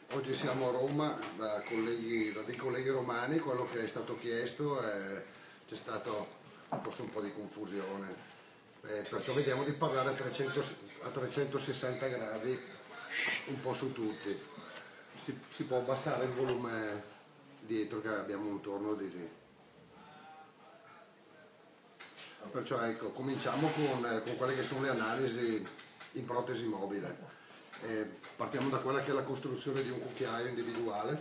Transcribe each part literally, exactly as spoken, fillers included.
Oggi siamo a Roma da, colleghi, da dei colleghi romani, quello che è stato chiesto è, c'è stato forse un po' di confusione, eh, perciò vediamo di parlare a, trecento, a trecentosessanta gradi un po' su tutti. Si, si può abbassare il volume dietro che abbiamo un torno di... di. Perciò ecco, cominciamo con, con quelle che sono le analisi in protesi mobile. Eh, partiamo da quella che è la costruzione di un cucchiaio individuale.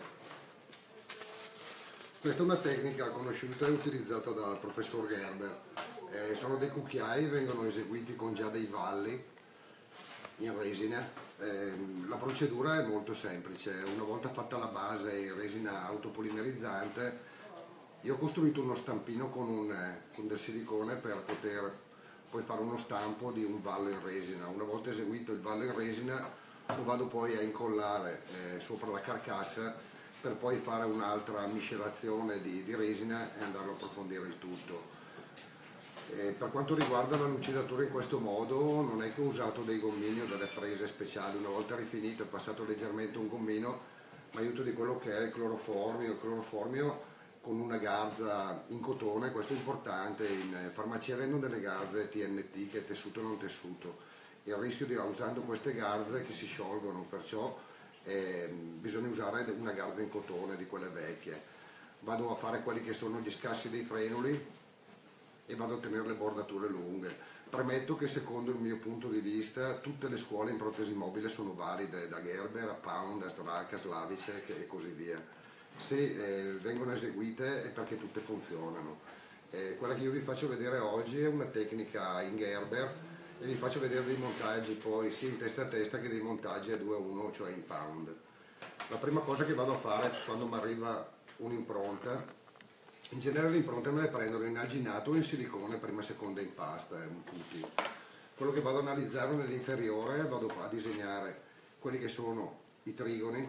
Questa è una tecnica conosciuta e utilizzata dal professor Gerber. Eh, sono dei cucchiai, vengono eseguiti con già dei valli in resina. Eh, la procedura è molto semplice. Una volta fatta la base in resina autopolimerizzante, io ho costruito uno stampino con, un, con del silicone per poter poi fare uno stampo di un vallo in resina. Una volta eseguito il vallo in resina lo vado poi a incollare eh, sopra la carcassa per poi fare un'altra miscelazione di, di resina e andare a approfondire il tutto. Eh, per quanto riguarda la lucidatura in questo modo non è che ho usato dei gommini o delle frese speciali, una volta rifinito e passato leggermente un gommino mi aiuto di quello che è il cloroformio, il cloroformio con una garza in cotone, questo è importante, in farmacia vendono delle garze T N T che è tessuto non tessuto. Il rischio di usando queste garze che si sciolgono, perciò eh, bisogna usare una garza in cotone di quelle vecchie. Vado a fare quelli che sono gli scassi dei frenuli e vado a ottenere le bordature lunghe. Premetto che secondo il mio punto di vista tutte le scuole in protesi mobile sono valide, da Gerber a Pound, a Straka, a Slavicek e così via. Se eh, vengono eseguite è perché tutte funzionano. Eh, quella che io vi faccio vedere oggi è una tecnica in Gerber e vi faccio vedere dei montaggi poi sia in testa a testa che dei montaggi a due a uno, cioè in pound. La prima cosa che vado a fare quando mi arriva un'impronta, in genere le impronte me le prendono in alginato o in silicone, prima seconda in pasta, eh, un putti. Quello che vado a analizzare nell'inferiore, vado a disegnare quelli che sono i trigoni,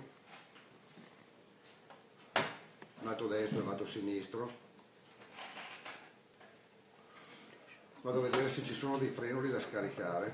lato destro e lato sinistro. Vado a vedere se ci sono dei frenoli da scaricare.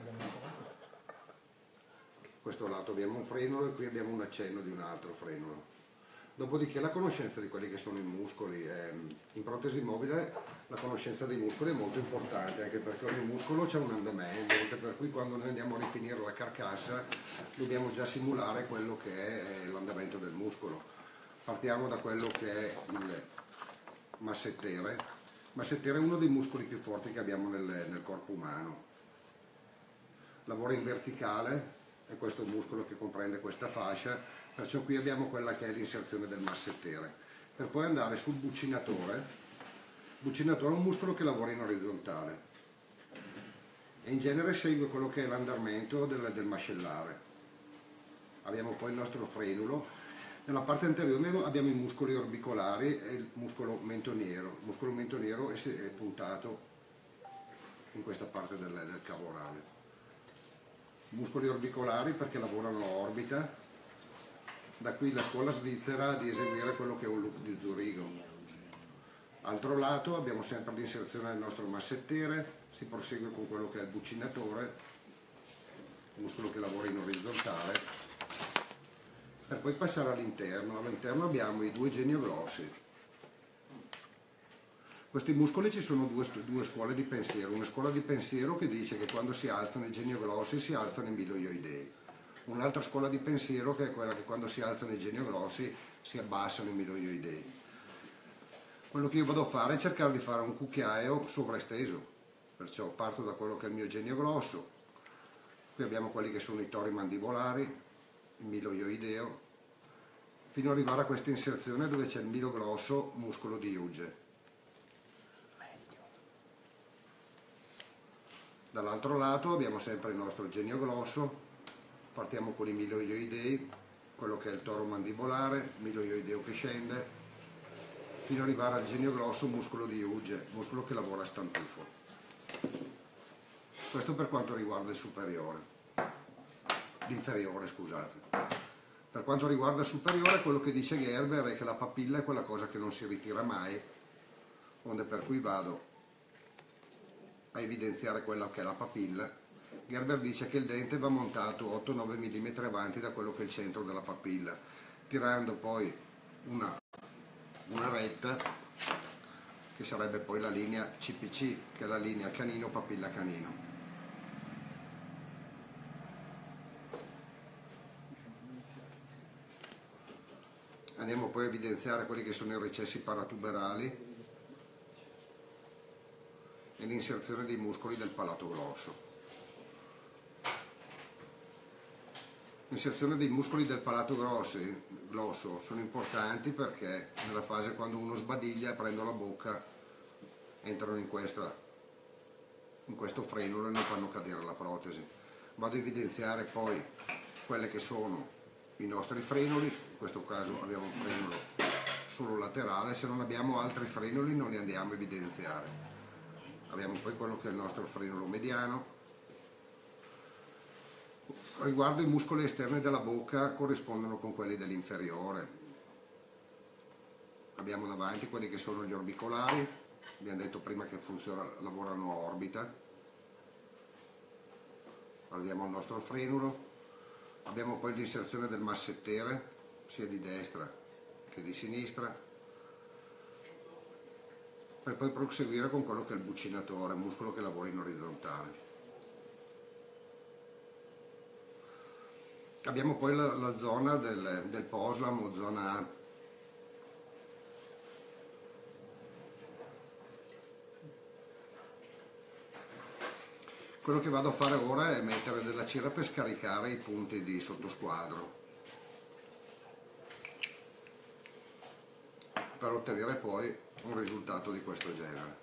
Questo lato abbiamo un frenolo e qui abbiamo un accenno di un altro frenolo. Dopodiché la conoscenza di quelli che sono i muscoli. In protesi mobile la conoscenza dei muscoli è molto importante, anche perché ogni muscolo c'è un andamento, per cui quando noi andiamo a rifinire la carcassa dobbiamo già simulare quello che è l'andamento del muscolo. Partiamo da quello che è il massettere. Massettere è uno dei muscoli più forti che abbiamo nel, nel corpo umano. Lavora in verticale, è questo muscolo che comprende questa fascia, perciò qui abbiamo quella che è l'inserzione del massettere. Per poi andare sul buccinatore. Il buccinatore è un muscolo che lavora in orizzontale e in genere segue quello che è l'andamento del, del mascellare. Abbiamo poi il nostro frenulo. Nella parte anteriore abbiamo i muscoli orbicolari e il muscolo mentoniero. Il muscolo mentoniero è puntato in questa parte del, del cavo orale. Muscoli orbicolari perché lavorano l'orbita. Da qui la scuola svizzera di eseguire quello che è un loop di Zurigo. Altro lato abbiamo sempre l'inserzione del nostro massettere, si prosegue con quello che è il buccinatore, muscolo che lavora in orizzontale, per poi passare all'interno. All'interno abbiamo i due genioglossi. Questi muscoli ci sono due, due scuole di pensiero. Una scuola di pensiero che dice che quando si alzano i genioglossi si alzano i miloioidei. Un'altra scuola di pensiero che è quella che quando si alzano i genioglossi si abbassano i miloioidei. Quello che io vado a fare è cercare di fare un cucchiaio sovraesteso. Perciò parto da quello che è il mio genioglosso. Qui abbiamo quelli che sono i tori mandibolari, il miloioideo, fino ad arrivare a questa inserzione dove c'è il milogrosso muscolo di Hughes. Dall'altro lato abbiamo sempre il nostro genioglosso, partiamo con i miloioidei, quello che è il toro mandibolare, miloioideo che scende, fino ad arrivare al genioglosso muscolo di Hughes, muscolo che lavora a stantufo. Questo per quanto riguarda il superiore. L'inferiore, scusate. Per quanto riguarda il superiore, quello che dice Gerber è che la papilla è quella cosa che non si ritira mai, onde per cui vado a evidenziare quella che è la papilla. Gerber dice che il dente va montato otto nove millimetri avanti da quello che è il centro della papilla. tirando poi una, una retta che sarebbe poi la linea C P C, che è la linea canino papilla canino. Andiamo poi a evidenziare quelli che sono i recessi paratuberali e l'inserzione dei muscoli del palato grosso. L'inserzione dei muscoli del palato grossi, grosso sono importanti perché nella fase quando uno sbadiglia aprendo la bocca entrano in, questa, in questo frenulo e non fanno cadere la protesi. Vado a evidenziare poi quelle che sono i nostri frenoli, in questo caso abbiamo un frenulo solo laterale, se non abbiamo altri frenoli non li andiamo a evidenziare. Abbiamo poi quello che è il nostro frenulo mediano. Riguardo i muscoli esterni della bocca corrispondono con quelli dell'inferiore. Abbiamo davanti quelli che sono gli orbicolari, abbiamo detto prima che funziona, lavorano a orbita. Guardiamo il nostro frenulo. Abbiamo poi l'inserzione del massettere, sia di destra che di sinistra, per poi proseguire con quello che è il buccinatore, muscolo che lavora in orizzontale. Abbiamo poi la, la zona del, del poslam o zona A. Quello che vado a fare ora è mettere della cera per scaricare i punti di sottosquadro, per ottenere poi un risultato di questo genere.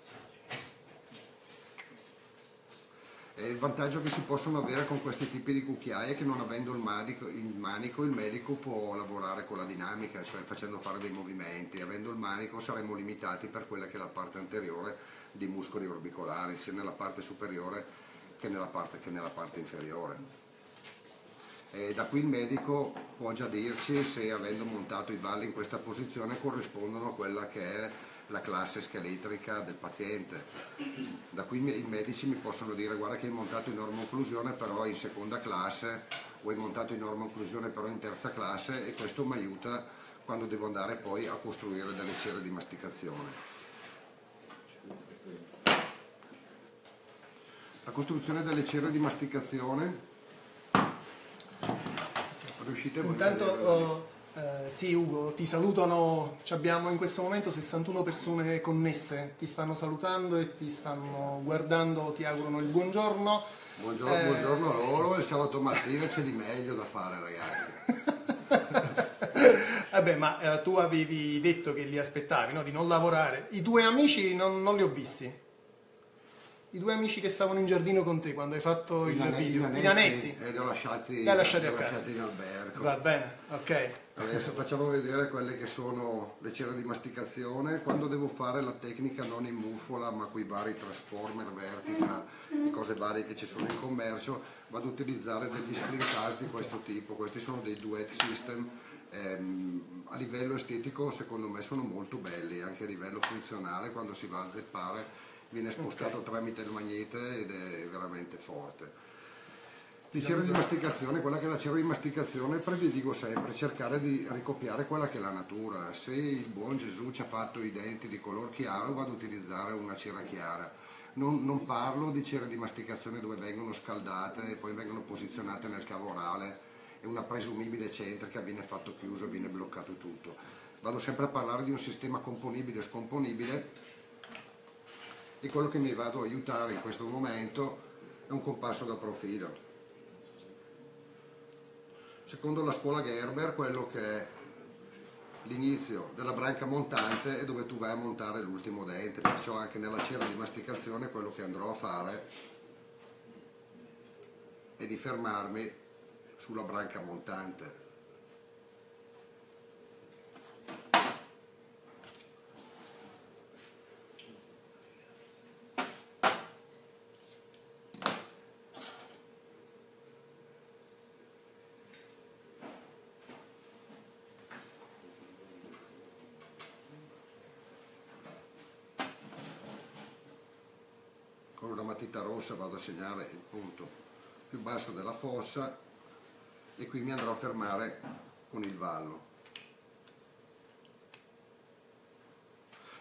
E il vantaggio che si possono avere con questi tipi di cucchiaie è che non avendo il manico, il manico, il medico può lavorare con la dinamica, cioè facendo fare dei movimenti. Avendo il manico saremo limitati per quella che è la parte anteriore dei muscoli orbicolari, sia nella parte superiore che nella parte, che nella parte inferiore. E da qui il medico può già dirci se, avendo montato i valli in questa posizione, corrispondono a quella che è la classe scheletrica del paziente. Da qui i medici mi possono dire: guarda che hai montato in norma occlusione però in seconda classe, o hai montato in norma occlusione però in terza classe, e questo mi aiuta quando devo andare poi a costruire delle cere di masticazione. La costruzione delle cere di masticazione, riuscite voi Intanto, a vedere? oh, eh, sì Ugo, ti salutano, abbiamo in questo momento sessantuno persone connesse, ti stanno salutando e ti stanno guardando, ti augurano il buongiorno. Buongiorno, eh... buongiorno a loro, il sabato mattina c'è di meglio da fare, ragazzi. Vabbè, ma eh, tu avevi detto che li aspettavi, no? Di non lavorare. I tuoi amici non, non li ho visti. I due amici che stavano in giardino con te quando hai fatto I il nanetti, video, i i nanetti, e li ho lasciati, li hai lasciati li ho a casa. lasciati in albergo. Va bene, ok. Adesso facciamo vedere quelle che sono le cere di masticazione. Quando devo fare la tecnica non in muffola ma con i vari transformer, vertica e cose varie che ci sono in commercio, vado a utilizzare degli spring cast di questo tipo. Questi sono dei duet system. Ehm, a livello estetico secondo me sono molto belli, anche a livello funzionale quando si va a zeppare viene spostato okay. tramite il magnete ed è veramente forte. Di cera di masticazione, quella che è la cera di masticazione, prediligo sempre cercare di ricopiare quella che è la natura. Se il buon Gesù ci ha fatto i denti di color chiaro, vado ad utilizzare una cera chiara. Non, non parlo di cere di masticazione dove vengono scaldate e poi vengono posizionate nel cavo orale e una presumibile centrica viene fatto chiuso, viene bloccato tutto. Vado sempre a parlare di un sistema componibile e scomponibile, e quello che mi vado a aiutare in questo momento è un compasso da profilo. Secondo la scuola Gerber, quello che è l'inizio della branca montante è dove tu vai a montare l'ultimo dente, perciò anche nella cera di masticazione quello che andrò a fare è di fermarmi sulla branca montante. Con una matita rossa vado a segnare il punto più basso della fossa e qui mi andrò a fermare con il vallo.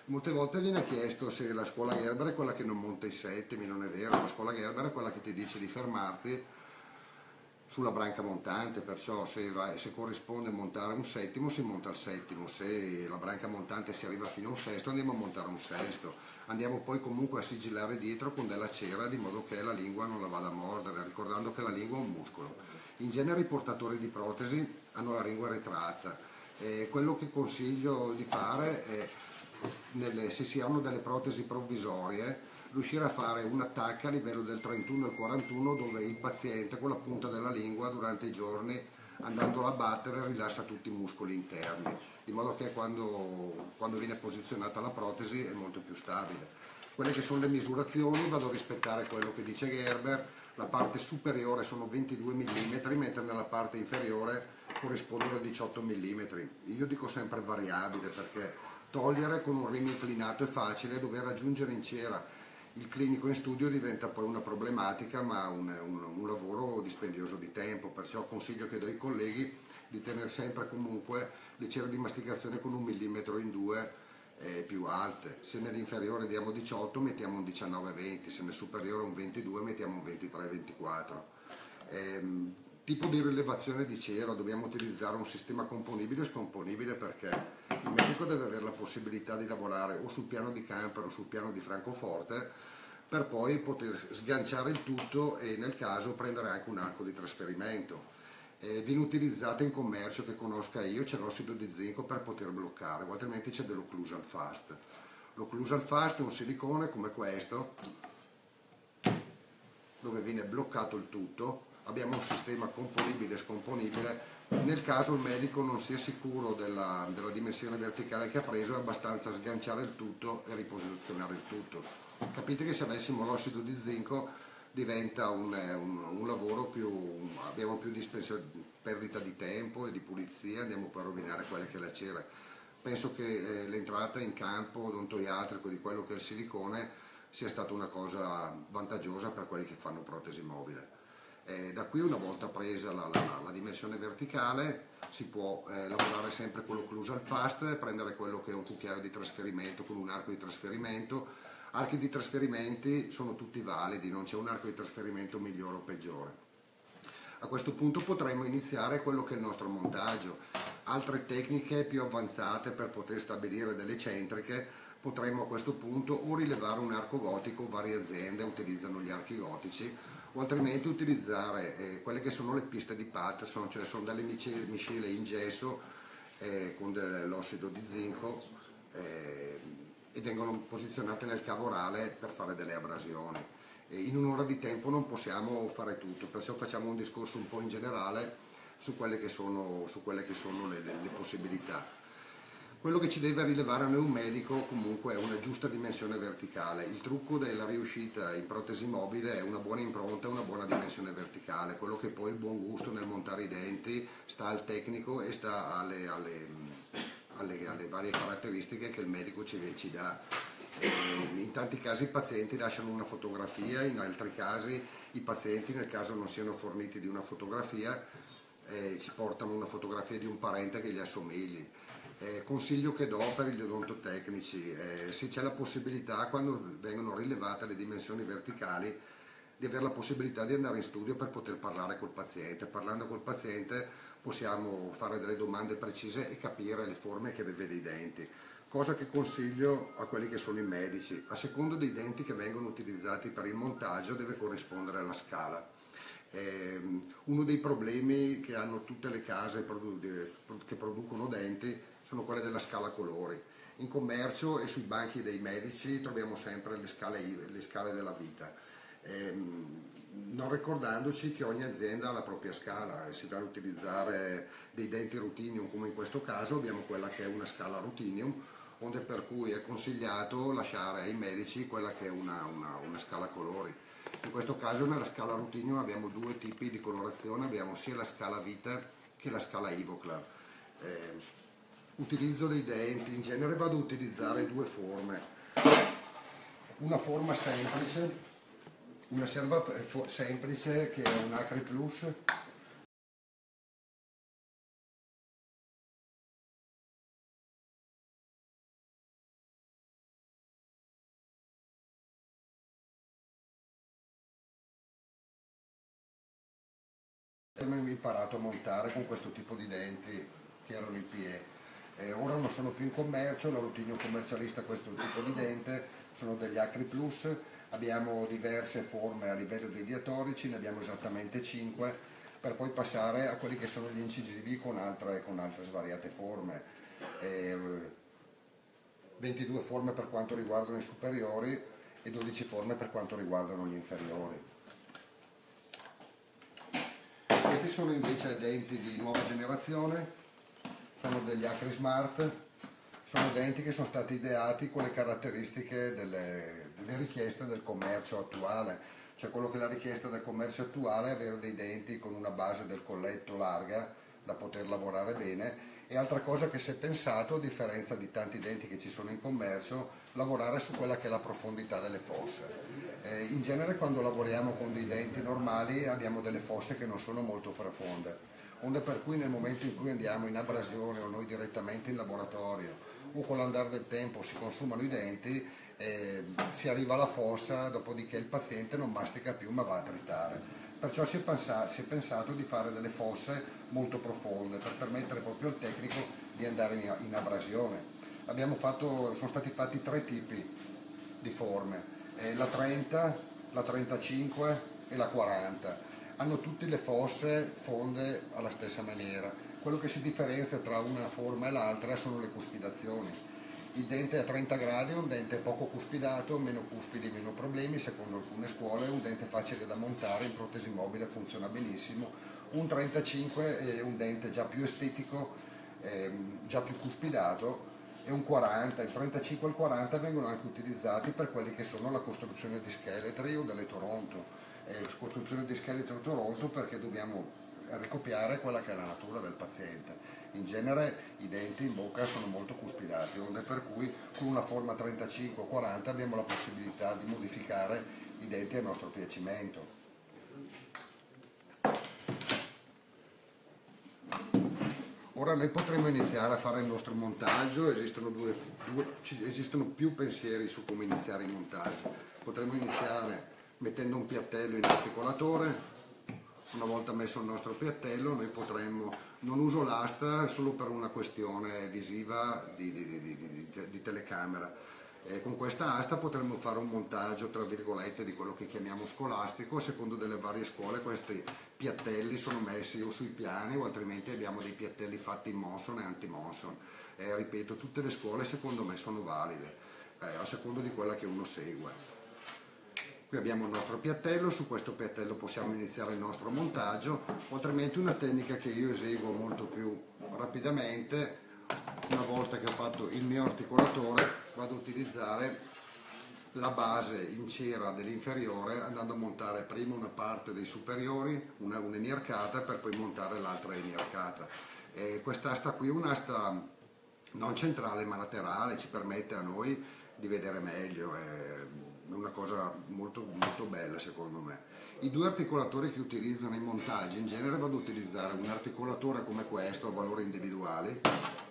Molte volte viene chiesto se la scuola Gerber è quella che non monta i settimi, non è vero, la scuola Gerber è quella che ti dice di fermarti sulla branca montante, perciò se, vai, se corrisponde montare un settimo si monta il settimo, se la branca montante si arriva fino a un sesto andiamo a montare un sesto, andiamo poi comunque a sigillare dietro con della cera di modo che la lingua non la vada a mordere, ricordando che la lingua è un muscolo. In genere i portatori di protesi hanno la lingua retratta e quello che consiglio di fare è, nelle, se si hanno delle protesi provvisorie, riuscire a fare un attacco a livello del trentuno e quarantuno dove il paziente con la punta della lingua durante i giorni andandola a battere rilassa tutti i muscoli interni, in modo che quando, quando viene posizionata la protesi è molto più stabile. Quelle che sono le misurazioni vado a rispettare quello che dice Gerber, la parte superiore sono ventidue millimetri mentre nella parte inferiore corrispondono a diciotto millimetri. Io dico sempre variabile perché togliere con un remo inclinato è facile, dover raggiungere in cera il clinico in studio diventa poi una problematica ma un, un, un lavoro dispendioso di tempo, perciò consiglio che do ai colleghi di tenere sempre comunque le cere di masticazione con un millimetro in due eh, più alte. Se nell'inferiore diamo diciotto mettiamo un diciannove venti, se nel superiore un ventidue mettiamo un ventitré ventiquattro. Ehm, tipo di rilevazione di cera, dobbiamo utilizzare un sistema componibile o scomponibile perché il medico deve avere la possibilità di lavorare o sul piano di Camper o sul piano di Francoforte per poi poter sganciare il tutto e nel caso prendere anche un arco di trasferimento. Eh, viene utilizzato in commercio che conosca io, c'è l'ossido di zinco per poter bloccare, o altrimenti c'è dell'occlusal fast. L'occlusal fast è un silicone come questo dove viene bloccato il tutto, abbiamo un sistema componibile e scomponibile. Nel caso il medico non sia sicuro della, della dimensione verticale che ha preso, è abbastanza sganciare il tutto e riposizionare il tutto. Capite che se avessimo l'ossido di zinco diventa un, un, un lavoro più, abbiamo più perdita di tempo e di pulizia, andiamo poi a rovinare quelle che è la cera. Penso che eh, l'entrata in campo odontoiatrico di quello che è il silicone sia stata una cosa vantaggiosa per quelli che fanno protesi mobile. Eh, da qui una volta presa la, la, la dimensione verticale si può eh, lavorare sempre con l'occlusal fast, prendere quello che è un cucchiaio di trasferimento con un arco di trasferimento. Archi di trasferimenti sono tutti validi, non c'è un arco di trasferimento migliore o peggiore. A questo punto potremo iniziare quello che è il nostro montaggio. Altre tecniche più avanzate per poter stabilire delle centriche, potremmo a questo punto o rilevare un arco gotico, varie aziende utilizzano gli archi gotici, o altrimenti utilizzare eh, quelle che sono le piste di Patterson, cioè sono delle miscele in gesso eh, con l'ossido di zinco eh, e vengono posizionate nel cavo orale per fare delle abrasioni. E in un'ora di tempo non possiamo fare tutto, perciò facciamo un discorso un po' in generale su quelle che sono, su quelle che sono le, le, le possibilità. Quello che ci deve rilevare a noi un medico comunque è una giusta dimensione verticale. Il trucco della riuscita in protesi mobile è una buona impronta e una buona dimensione verticale. Quello che poi il buon gusto nel montare i denti sta al tecnico e sta alle, alle, alle, alle varie caratteristiche che il medico ci, ci dà. E in tanti casi i pazienti lasciano una fotografia, in altri casi i pazienti, nel caso non siano forniti di una fotografia, eh, ci portano una fotografia di un parente che gli assomigli. Eh, consiglio che do per gli odontotecnici, eh, se c'è la possibilità, quando vengono rilevate le dimensioni verticali, di avere la possibilità di andare in studio per poter parlare col paziente. Parlando col paziente possiamo fare delle domande precise e capire le forme che vede dei denti, cosa che consiglio a quelli che sono i medici. A secondo dei denti che vengono utilizzati per il montaggio deve corrispondere alla scala. Eh, uno dei problemi che hanno tutte le case che producono denti sono quelle della scala colori. In commercio e sui banchi dei medici troviamo sempre le scale, le scale della vita, eh, non ricordandoci che ogni azienda ha la propria scala e si dà ad utilizzare dei denti Rutinium, come in questo caso abbiamo quella che è una scala Rutinium, onde per cui è consigliato lasciare ai medici quella che è una, una, una scala colori. In questo caso nella scala Rutinium abbiamo due tipi di colorazione, abbiamo sia la scala vita che la scala Ivoclar. Eh, utilizzo dei denti, in genere vado a utilizzare due forme, una forma semplice, una serva semplice che è un Acri Plus Abbiamo imparato a montare con questo tipo di denti che erano i P E. Eh, ora non sono più in commercio, la routine commercialista questo tipo di dente, sono degli Acri Plus, abbiamo diverse forme a livello dei diatorici, ne abbiamo esattamente cinque, per poi passare a quelli che sono gli incisivi con altre, con altre svariate forme. Eh, ventidue forme per quanto riguardano i superiori e dodici forme per quanto riguardano gli inferiori. Questi sono invece denti di nuova generazione, sono degli Acri Smart, sono denti che sono stati ideati con le caratteristiche delle, delle richieste del commercio attuale, cioè quello che è la richiesta del commercio attuale è avere dei denti con una base del colletto larga da poter lavorare bene, e altra cosa che si è pensato, a differenza di tanti denti che ci sono in commercio, lavorare su quella che è la profondità delle fosse. Eh, in genere quando lavoriamo con dei denti normali abbiamo delle fosse che non sono molto profonde, onde per cui nel momento in cui andiamo in abrasione o noi direttamente in laboratorio o con l'andare del tempo si consumano i denti, eh, si arriva alla fossa, dopodiché il paziente non mastica più ma va a tritare. Perciò si è, pensato, si è pensato di fare delle fosse molto profonde per permettere proprio al tecnico di andare in, in abrasione. Abbiamo fatto, sono stati fatti tre tipi di forme, eh, la trenta, la trentacinque e la quaranta. Hanno tutte le fosse fonde alla stessa maniera. Quello che si differenzia tra una forma e l'altra sono le cuspidazioni. Il dente a trenta gradi è un dente poco cuspidato, meno cuspidi, meno problemi, secondo alcune scuole è un dente facile da montare, in protesi mobile funziona benissimo. Un trentacinque è un dente già più estetico, ehm, già più cuspidato, e un quaranta, il trentacinque e il quaranta vengono anche utilizzati per quelli che sono la costruzione di scheletri o delle Toronto. Eh, costruzione di scheletri o Toronto perché dobbiamo ricopiare quella che è la natura del paziente. In genere i denti in bocca sono molto cuspidati, onde per cui con una forma trentacinque o quaranta abbiamo la possibilità di modificare i denti a nostro piacimento. Ora noi potremo iniziare a fare il nostro montaggio, esistono, due, due, esistono più pensieri su come iniziare il montaggio. Potremmo iniziare mettendo un piattello in articolatore. Una volta messo il nostro piattello noi potremmo, non uso l'asta solo per una questione visiva di, di, di, di, di, di telecamera, e con questa asta potremmo fare un montaggio tra virgolette di quello che chiamiamo scolastico. A secondo delle varie scuole questi piattelli sono messi o sui piani o altrimenti abbiamo dei piattelli fatti in Monson e anti-Monson. Eh, ripeto, tutte le scuole secondo me sono valide, eh, a secondo di quella che uno segue. Qui abbiamo il nostro piattello, su questo piattello possiamo iniziare il nostro montaggio, o altrimenti una tecnica che io eseguo molto più rapidamente, una volta che ho fatto il mio articolatore, vado a utilizzare la base in cera dell'inferiore andando a montare prima una parte dei superiori, una, una iniarcata, per poi montare l'altra iniarcata. E quest'asta qui è un'asta non centrale ma laterale, ci permette a noi di vedere meglio. È una cosa molto, molto bella secondo me. I due articolatori che utilizzo nei montaggi, in genere vado a utilizzare un articolatore come questo a valori individuali.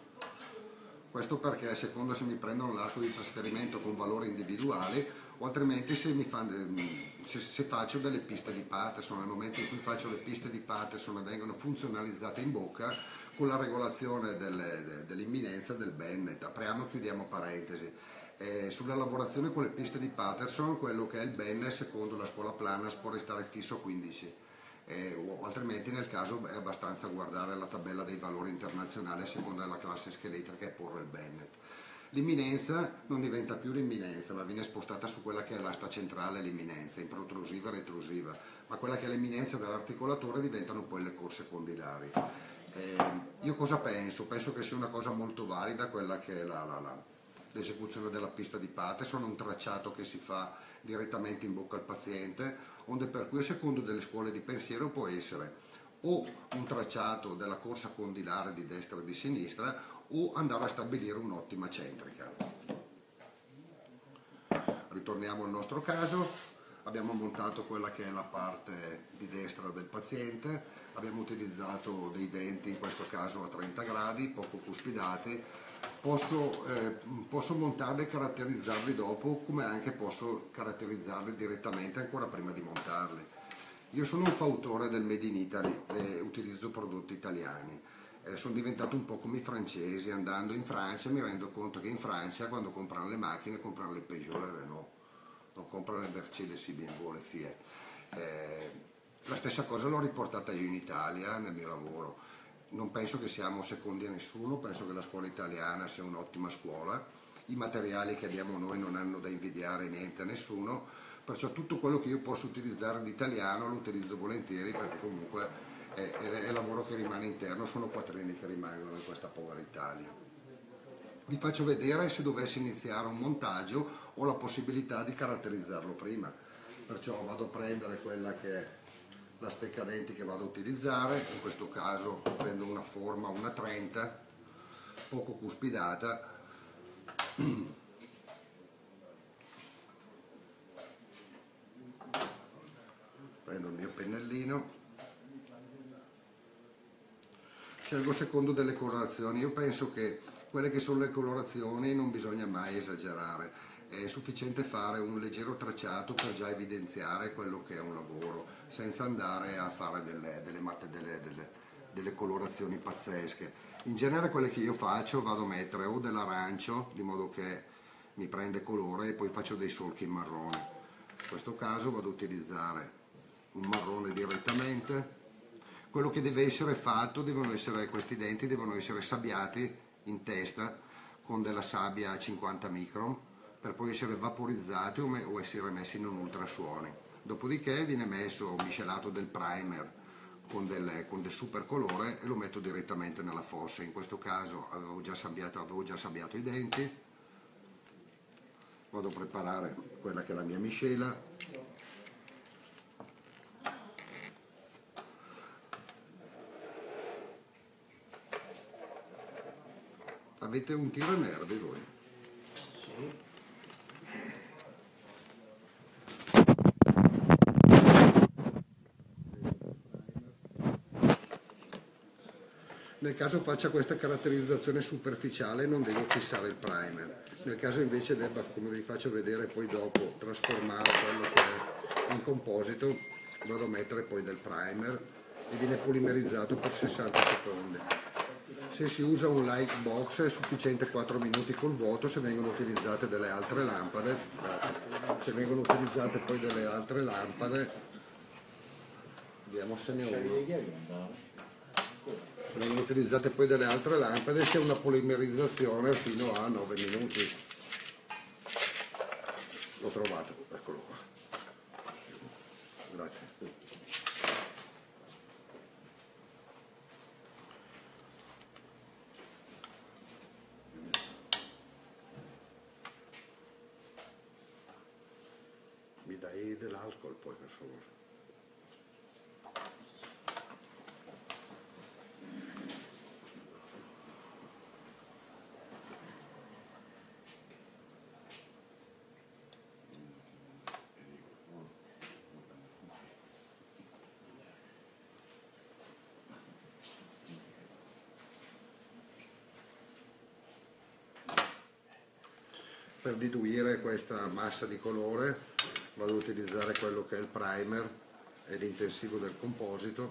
Questo perché a seconda se mi prendono l'arco di trasferimento con valori individuali o altrimenti se, mi fanno, se, se faccio delle piste di Patterson. Nel momento in cui faccio le piste di Patterson vengono funzionalizzate in bocca con la regolazione delle, dell'imminenza del Bennett. Apriamo e chiudiamo parentesi. Eh, sulla lavorazione con le piste di Patterson, quello che è il Bennett secondo la scuola Planas può restare fisso a quindici, eh, o altrimenti nel caso è abbastanza guardare la tabella dei valori internazionali a seconda della classe scheletrica e porre il Bennett. L'imminenza non diventa più l'imminenza ma viene spostata su quella che è l'asta centrale, l'imminenza, in protrusiva e retrusiva, ma quella che è l'imminenza dell'articolatore diventano poi le corse condilari. Eh, io cosa penso? Penso che sia una cosa molto valida quella che è la, la, la l'esecuzione della pista di Patterson, un tracciato che si fa direttamente in bocca al paziente, onde per cui a secondo delle scuole di pensiero può essere o un tracciato della corsa condilare di destra e di sinistra o andare a stabilire un'ottima centrica. Ritorniamo al nostro caso, abbiamo montato quella che è la parte di destra del paziente, abbiamo utilizzato dei denti in questo caso a trenta gradi, poco cuspidati. Posso, eh, posso montarli e caratterizzarli dopo, come anche posso caratterizzarli direttamente ancora prima di montarli. Io sono un fautore del Made in Italy e utilizzo prodotti italiani. Eh, sono diventato un po' come i francesi, andando in Francia mi rendo conto che in Francia quando comprano le macchine comprano le Peugeot, le Renault, non comprano le Mercedes, B M W, le Fiat. Eh, la stessa cosa l'ho riportata io in Italia nel mio lavoro. Non penso che siamo secondi a nessuno, penso che la scuola italiana sia un'ottima scuola, i materiali che abbiamo noi non hanno da invidiare niente a nessuno, perciò tutto quello che io posso utilizzare di italiano lo utilizzo volentieri perché comunque è, è, è lavoro che rimane interno, sono quattrini che rimangono in questa povera Italia. Vi faccio vedere se dovessi iniziare un montaggio ho la possibilità di caratterizzarlo prima, perciò vado a prendere quella che è la stecca denti che vado a utilizzare, in questo caso prendo una forma, una trenta, poco cuspidata, prendo il mio pennellino, scelgo secondo delle colorazioni. Io penso che quelle che sono le colorazioni non bisogna mai esagerare, è sufficiente fare un leggero tracciato per già evidenziare quello che è un lavoro, senza andare a fare delle, delle, delle, delle, delle colorazioni pazzesche. In genere quelle che io faccio vado a mettere o dell'arancio, di modo che mi prende colore, e poi faccio dei solchi in marrone. In questo caso vado a utilizzare un marrone direttamente. Quello che deve essere fatto, devono essere, questi denti devono essere sabbiati in testa con della sabbia a cinquanta micron per poi essere vaporizzati o essere messi in un ultrasuoni. Dopodiché viene messo miscelato del primer con del, con del super colore e lo metto direttamente nella fossa. In questo caso avevo già sabbiato, avevo già sabbiato i denti, vado a preparare quella che è la mia miscela. Avete un tiro nervi voi? Sì. Nel caso faccia questa caratterizzazione superficiale non devo fissare il primer, nel caso invece debba, come vi faccio vedere poi dopo, trasformare quello che è in composito, vado a mettere poi del primer e viene polimerizzato per sessanta secondi. Se si usa un light box è sufficiente quattro minuti col vuoto. Se vengono utilizzate delle altre lampade, se vengono utilizzate poi delle altre lampade, vediamo se ne ho uno. Se vengono utilizzate poi delle altre lampade c'è una polimerizzazione fino a nove minuti. L'ho trovato, eccolo qua. Grazie. Mi dai dell'alcol poi per favore. Per diluire questa massa di colore vado ad utilizzare quello che è il primer e l'intensivo del composito.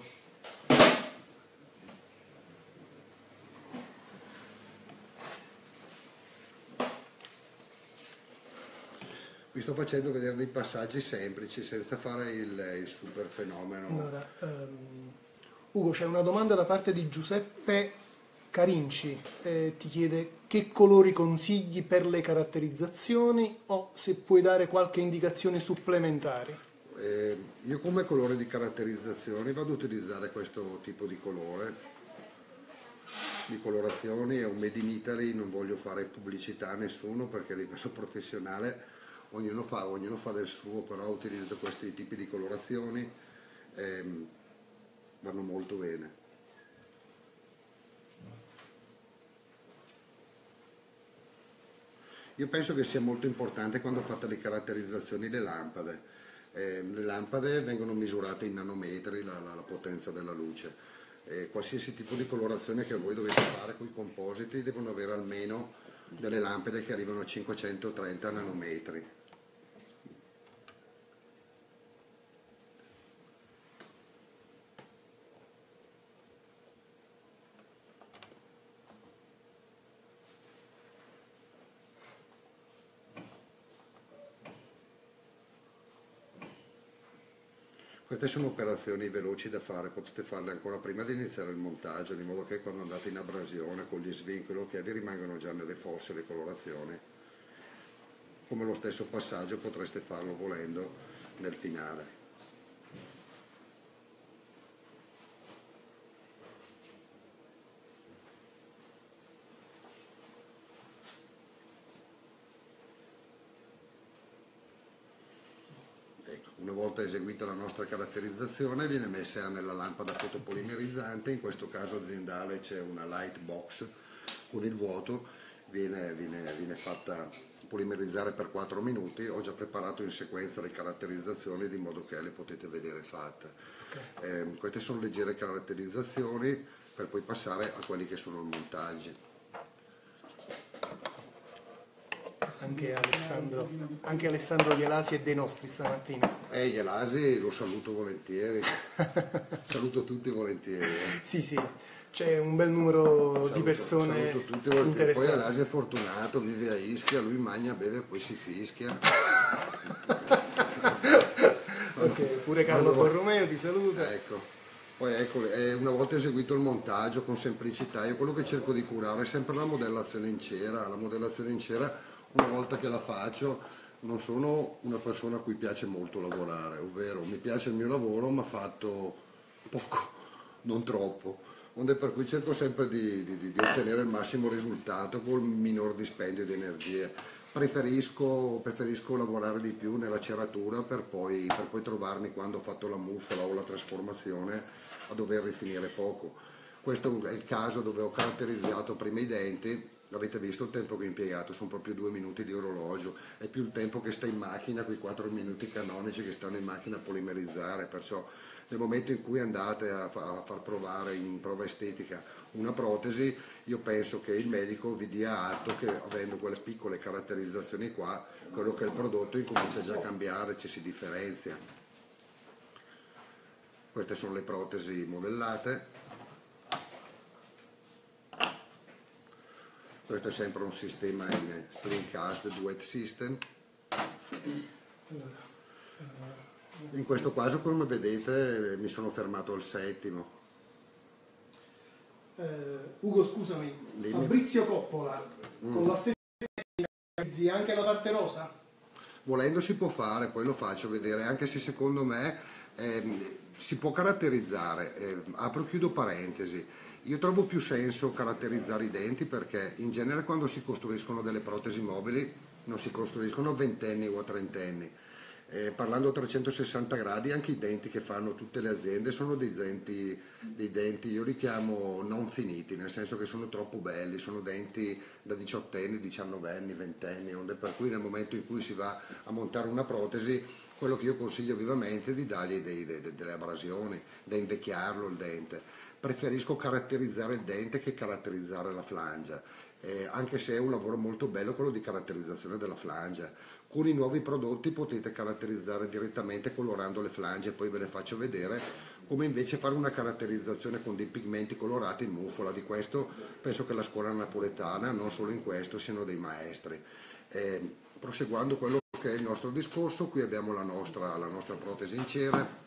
Vi sto facendo vedere dei passaggi semplici senza fare il, il super fenomeno. Allora, um, Ugo, c'è una domanda da parte di Giuseppe Carinci, eh, ti chiede che colori consigli per le caratterizzazioni o se puoi dare qualche indicazione supplementare. Eh, io come colore di caratterizzazioni vado ad utilizzare questo tipo di colore, di colorazioni, è un Made in Italy, non voglio fare pubblicità a nessuno perché a livello professionale ognuno fa, ognuno fa del suo, però utilizzo questi tipi di colorazioni, ehm, vanno molto bene. Io penso che sia molto importante quando fate le caratterizzazioni le lampade. Eh, le lampade vengono misurate in nanometri, la, la, la potenza della luce. Eh, qualsiasi tipo di colorazione che voi dovete fare con i compositi devono avere almeno delle lampade che arrivano a cinquecentotrenta nanometri. Queste sono operazioni veloci da fare, potete farle ancora prima di iniziare il montaggio, di modo che quando andate in abrasione con gli svincoli che vi rimangono già nelle fosse le colorazioni. Come lo stesso passaggio potreste farlo volendo nel finale. Una volta eseguita la nostra caratterizzazione viene messa nella lampada fotopolimerizzante, in questo caso aziendale c'è una light box con il vuoto, viene, viene, viene fatta polimerizzare per quattro minuti, ho già preparato in sequenza le caratterizzazioni di modo che le potete vedere fatte. Okay. Eh, queste sono leggere caratterizzazioni per poi passare a quelli che sono i montaggi. Anche Alessandro, anche Alessandro Ielasi è dei nostri stamattina. Eh, Ielasi lo saluto volentieri, saluto tutti volentieri. Eh. Sì, sì, c'è un bel numero saluto, di persone saluto tutti volentieri. Poi interessanti. Ielasi è fortunato, vive a Ischia, lui mangia, beve, poi si fischia. Ok, pure Carlo Borromeo ti saluta. Ecco. Poi ecco, una volta eseguito il montaggio con semplicità, io quello che cerco di curare è sempre la modellazione in cera. La modellazione in cera, una volta che la faccio, non sono una persona a cui piace molto lavorare, ovvero mi piace il mio lavoro ma fatto poco, non troppo, onde per cui cerco sempre di, di, di ottenere il massimo risultato con il minor dispendio di energie. Preferisco, preferisco lavorare di più nella ceratura per poi, per poi trovarmi, quando ho fatto la muffola o la trasformazione, a dover rifinire poco. Questo è il caso dove ho caratterizzato prima i denti. Avete visto il tempo che ho impiegato, sono proprio due minuti di orologio, è più il tempo che sta in macchina, quei quattro minuti canonici che stanno in macchina a polimerizzare, perciò nel momento in cui andate a, fa, a far provare in prova estetica una protesi, io penso che il medico vi dia atto che, avendo quelle piccole caratterizzazioni qua, quello che è il prodotto incomincia già a cambiare, ci si differenzia. Queste sono le protesi modellate. Questo è sempre un sistema in spring cast duet system. In questo caso, come vedete, mi sono fermato al settimo. Uh, Ugo, scusami, Dimmi. Fabrizio Coppola, mm. con la stessa tecnica anche la parte rosa? Volendo si può fare, poi lo faccio vedere, anche se secondo me eh, si può caratterizzare. Eh, apro e chiudo parentesi. Io trovo più senso caratterizzare i denti perché in genere quando si costruiscono delle protesi mobili non si costruiscono a ventenni o a trentenni. Eh, parlando a trecentosessanta gradi, anche i denti che fanno tutte le aziende sono dei denti, dei denti, io li chiamo non finiti, nel senso che sono troppo belli, sono denti da diciottenni, diciannovenni, ventenni, onde per cui nel momento in cui si va a montare una protesi, quello che io consiglio vivamente è di dargli dei, dei, delle abrasioni, da invecchiarlo il dente. Preferisco caratterizzare il dente che caratterizzare la flangia, eh, anche se è un lavoro molto bello quello di caratterizzazione della flangia. Con i nuovi prodotti potete caratterizzare direttamente colorando le flange, poi ve le faccio vedere, come invece fare una caratterizzazione con dei pigmenti colorati in muffola. Di questo penso che la scuola napoletana, non solo in questo, siano dei maestri. Eh, proseguendo quello che è il nostro discorso, qui abbiamo la nostra, la nostra protesi in cera.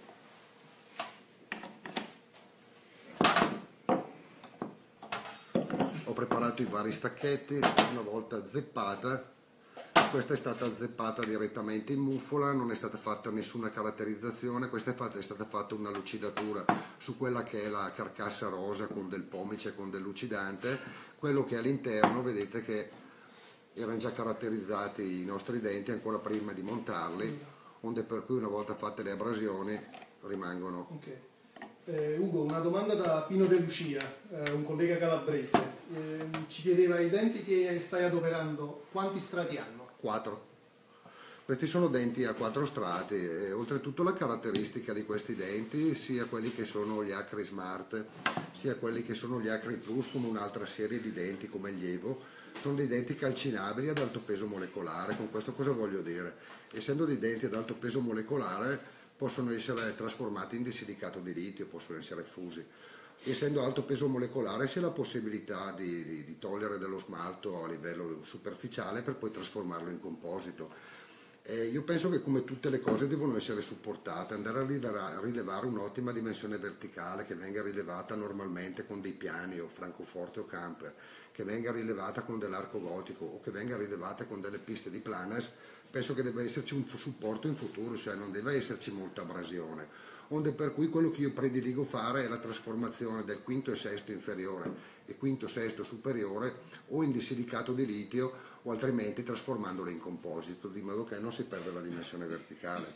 Ho preparato i vari stacchetti, una volta zeppata. Questa è stata zeppata direttamente in muffola, non è stata fatta nessuna caratterizzazione, questa è, fatta, è stata fatta una lucidatura su quella che è la carcassa rosa con del pomice, con del lucidante. Quello che è all'interno, vedete che erano già caratterizzati i nostri denti ancora prima di montarli, onde per cui una volta fatte le abrasioni rimangono. Okay. Eh, Ugo, una domanda da Pino De Lucia, eh, un collega calabrese, eh, ci chiedeva: i denti che stai adoperando quanti strati hanno? quattro. Questi sono denti a quattro strati e oltretutto la caratteristica di questi denti, sia quelli che sono gli Acri Smart, sia quelli che sono gli Acri Plus, come un'altra serie di denti come gli Evo, sono dei denti calcinabili ad alto peso molecolare. Con questo cosa voglio dire? Essendo dei denti ad alto peso molecolare, possono essere trasformati in disilicato di litio, possono essere fusi. Essendo alto peso molecolare c'è la possibilità di, di, di togliere dello smalto a livello superficiale per poi trasformarlo in composito. Eh, io penso che come tutte le cose devono essere supportate, andare a rilevare, a rilevare un'ottima dimensione verticale che venga rilevata normalmente con dei piani o francoforte o camper, che venga rilevata con dell'arco gotico o che venga rilevata con delle piste di planas, penso che debba esserci un supporto in futuro, cioè non deve esserci molta abrasione. Onde per cui quello che io prediligo fare è la trasformazione del quinto e sesto inferiore e quinto e sesto superiore o in disilicato di litio o altrimenti trasformandolo in composito, di modo che non si perde la dimensione verticale.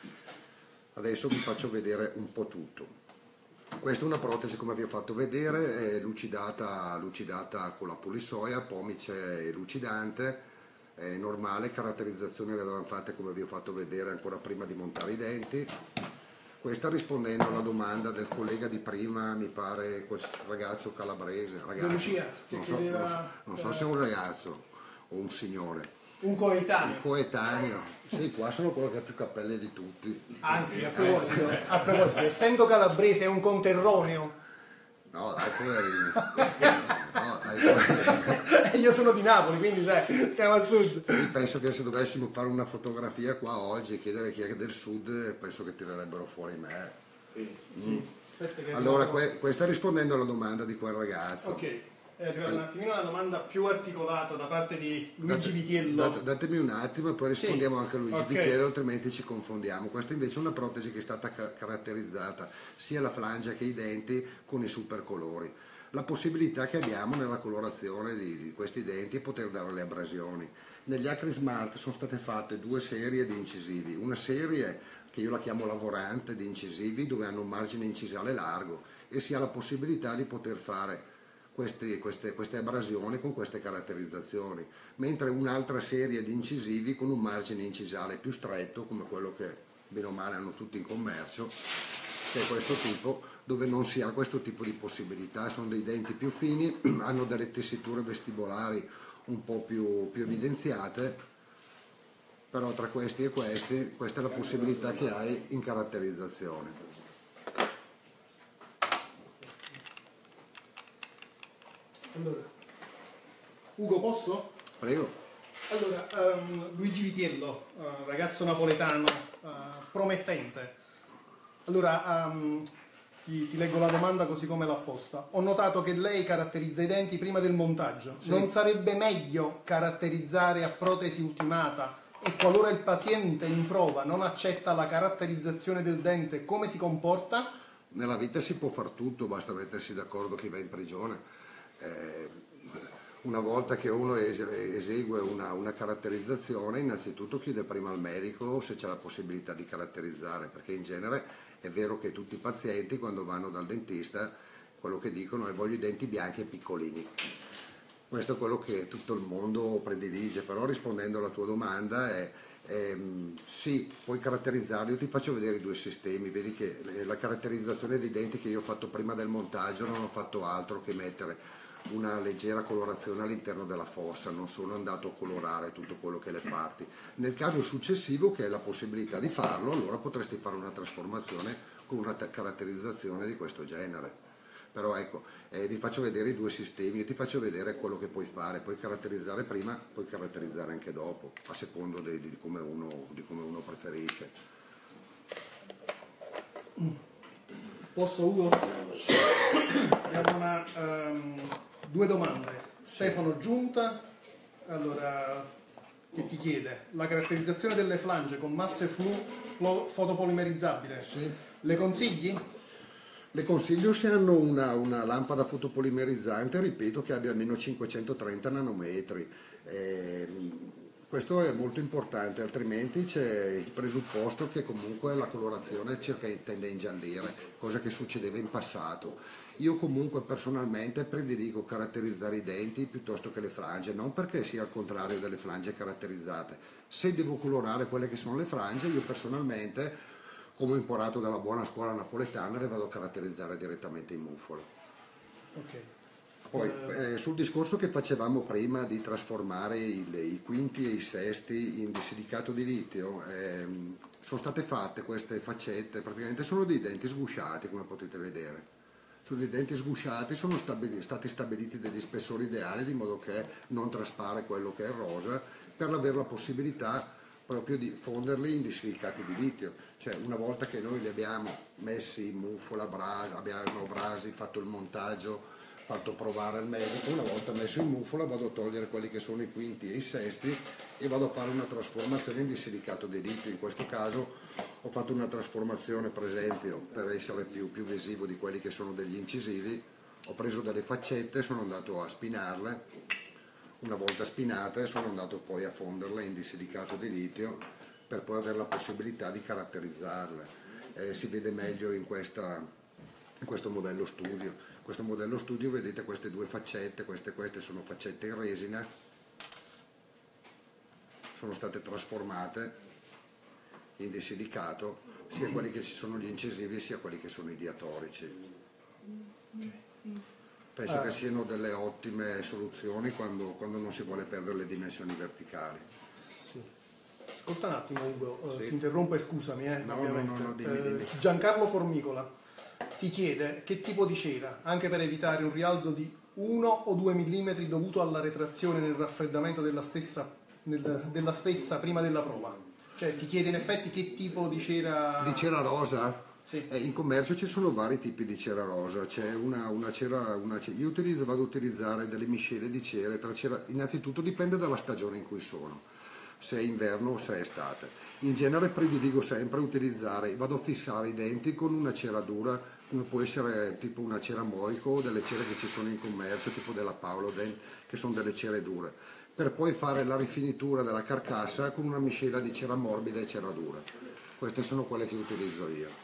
Adesso vi faccio vedere un po' tutto. Questa è una protesi, come vi ho fatto vedere, è lucidata, lucidata con la polissoia, pomice e lucidante, è normale, caratterizzazioni le avevamo fatte come vi ho fatto vedere ancora prima di montare i denti. Questa rispondendo alla domanda del collega di prima, mi pare quel ragazzo calabrese, ragazzo, Lucia, che non so, chiedeva, non so, non so se è un ragazzo o un signore. un coetaneo. Un coetaneo, sì, qua sono quello che ha più capelli di tutti. Anzi, a proposito, a proposito, essendo calabrese è un conterroneo. No, dai, poverino. No, dai, poverino. Io sono di Napoli, quindi sai, siamo a sud. Io penso che se dovessimo fare una fotografia qua oggi e chiedere chi è del sud, penso che tirerebbero fuori me. Sì, sì. Aspetta che Allora, arrivo- que- questa rispondendo alla domanda di quel ragazzo. Ok, è arrivata un attimino una domanda più articolata da parte di Luigi Date- Vitiello. date- datemi un attimo e poi rispondiamo Sì. anche a Luigi Ok. Vitiello, altrimenti ci confondiamo. Questa invece è una protesi che è stata ca- caratterizzata sia la flangia che i denti con i supercolori. La possibilità che abbiamo nella colorazione di, di questi denti è poter dare le abrasioni. Negli Acry Smart sono state fatte due serie di incisivi, una serie che io la chiamo lavorante di incisivi dove hanno un margine incisale largo e si ha la possibilità di poter fare Queste, queste, queste abrasioni con queste caratterizzazioni, mentre un'altra serie di incisivi con un margine incisale più stretto, come quello che bene o male hanno tutti in commercio, che è questo tipo, dove non si ha questo tipo di possibilità, sono dei denti più fini, hanno delle tessiture vestibolari un po' più, più evidenziate, però tra questi e questi, questa è la possibilità che hai in caratterizzazione. Allora, Ugo, posso? Prego. Allora, ehm, Luigi Vitiello, eh, ragazzo napoletano, eh, promettente. Allora, ehm, ti, ti leggo la domanda così come l'ha posta. Ho notato che lei caratterizza i denti prima del montaggio. Sì. Non sarebbe meglio caratterizzare a protesi ultimata e qualora il paziente in prova non accetta la caratterizzazione del dente, come si comporta? Nella vita si può far tutto, basta mettersi d'accordo chi va in prigione. Eh, una volta che uno es- esegue una, una caratterizzazione, innanzitutto chiede prima al medico se c'è la possibilità di caratterizzare, perché in genere è vero che tutti i pazienti quando vanno dal dentista quello che dicono è voglio i denti bianchi e piccolini. Questo è quello che tutto il mondo predilige, però rispondendo alla tua domanda è ehm, sì, puoi caratterizzarli, io ti faccio vedere i due sistemi, vedi che la caratterizzazione dei denti che io ho fatto prima del montaggio non ho fatto altro che mettere una leggera colorazione all'interno della fossa, non sono andato a colorare tutto quello che è le parti. Nel caso successivo che hai la possibilità di farlo, allora potresti fare una trasformazione con una te- caratterizzazione di questo genere. Però ecco, eh, vi faccio vedere i due sistemi, io ti faccio vedere quello che puoi fare, puoi caratterizzare prima, puoi caratterizzare anche dopo, a secondo di, di come uno, di come uno preferisce. Posso, Ugo? Abbiamo una, ehm, due domande. Stefano Giunta, allora, che ti chiede la caratterizzazione delle flange con masse flu flo- fotopolimerizzabile. Sì. Le consigli? Le consiglio se hanno una, una lampada fotopolimerizzante, ripeto, che abbia almeno cinquecentotrenta nanometri. Eh, questo è molto importante, altrimenti c'è il presupposto che comunque la colorazione cerca, tende a ingiallire, cosa che succedeva in passato. Io comunque personalmente prediligo caratterizzare i denti piuttosto che le frange, non perché sia al contrario delle frange caratterizzate. Se devo colorare quelle che sono le frange, io personalmente, come ho imparato dalla buona scuola napoletana, le vado a caratterizzare direttamente in muffolo. Ok. Poi eh, sul discorso che facevamo prima di trasformare i, le- i quinti e i sesti in disilicato di litio, ehm, sono state fatte queste faccette, praticamente sono dei denti sgusciati come potete vedere. Su dei denti sgusciati sono stabili- stati stabiliti degli spessori ideali di modo che non traspare quello che è il rosa per avere la possibilità proprio di fonderli in disilicati di litio. Cioè una volta che noi li abbiamo messi in muffola, brasa, abbiamo brasi, fatto il montaggio, fatto provare al medico, una volta messo in muffola vado a togliere quelli che sono i quinti e i sesti e vado a fare una trasformazione in disilicato di litio. In questo caso ho fatto una trasformazione, per esempio, per essere più, più visivo di quelli che sono degli incisivi, ho preso delle faccette, sono andato a spinarle, una volta spinate sono andato poi a fonderle in disilicato di litio per poi avere la possibilità di caratterizzarle. Eh, si vede meglio in, questa, in questo modello studio. Questo modello studio, vedete queste due faccette, queste, queste sono faccette in resina, sono state trasformate in disilicato, sia quelli che ci sono gli incisivi sia quelli che sono i diatorici. Penso che siano delle ottime soluzioni quando, quando non si vuole perdere le dimensioni verticali. Sì. Ascolta un attimo Ugo, Sì. Ti interrompo e scusami. Eh, no, no, no, no, dimmi, dimmi. Eh, Giancarlo Formicola ti chiede che tipo di cera, anche per evitare un rialzo di uno o due millimetri dovuto alla retrazione nel raffreddamento della stessa, nel, della stessa prima della prova. Cioè ti chiede in effetti che tipo di cera... Di cera rosa? Sì. Eh, in commercio ci sono vari tipi di cera rosa, c'è una, una cera, una, io utilizzo, vado a utilizzare delle miscele di cere, tra cera, innanzitutto dipende dalla stagione in cui sono, se è inverno o se è estate. In genere prediligo sempre utilizzare, vado a fissare i denti con una cera dura, come può essere tipo una cera Moico o delle cere che ci sono in commercio, tipo della Paolo Dent, che sono delle cere dure, per poi fare la rifinitura della carcassa con una miscela di cera morbida e cera dura. Queste sono quelle che utilizzo io.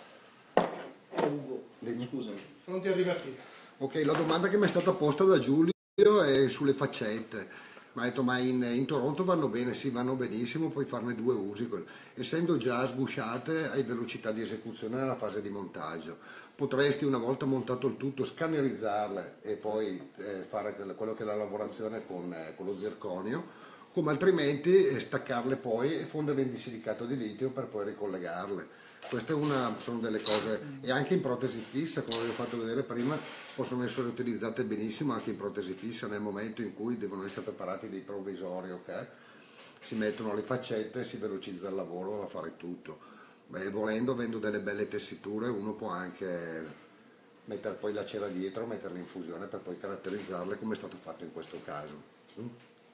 Ugo, scusami. Non ti arriva a te. Ok, la domanda che mi è stata posta da Giulio è sulle faccette. Mi ha detto, ma in, in Toronto vanno bene? Sì, vanno benissimo, puoi farne due usi. Essendo già sgusciate, hai velocità di esecuzione nella fase di montaggio. Potresti, una volta montato il tutto, scannerizzarle e poi eh, fare quello che è la lavorazione con, eh, con lo zirconio, come altrimenti eh, staccarle poi e fonderle in disilicato di litio per poi ricollegarle. Queste una, sono delle cose, e anche in protesi fissa, come vi ho fatto vedere prima, possono essere utilizzate benissimo anche in protesi fissa nel momento in cui devono essere preparati dei provvisori, ok? Si mettono le faccette, si velocizza il lavoro a fare tutto. Beh, volendo, avendo delle belle tessiture, uno può anche mettere poi la cera dietro, metterla in fusione per poi caratterizzarle come è stato fatto in questo caso. Mm?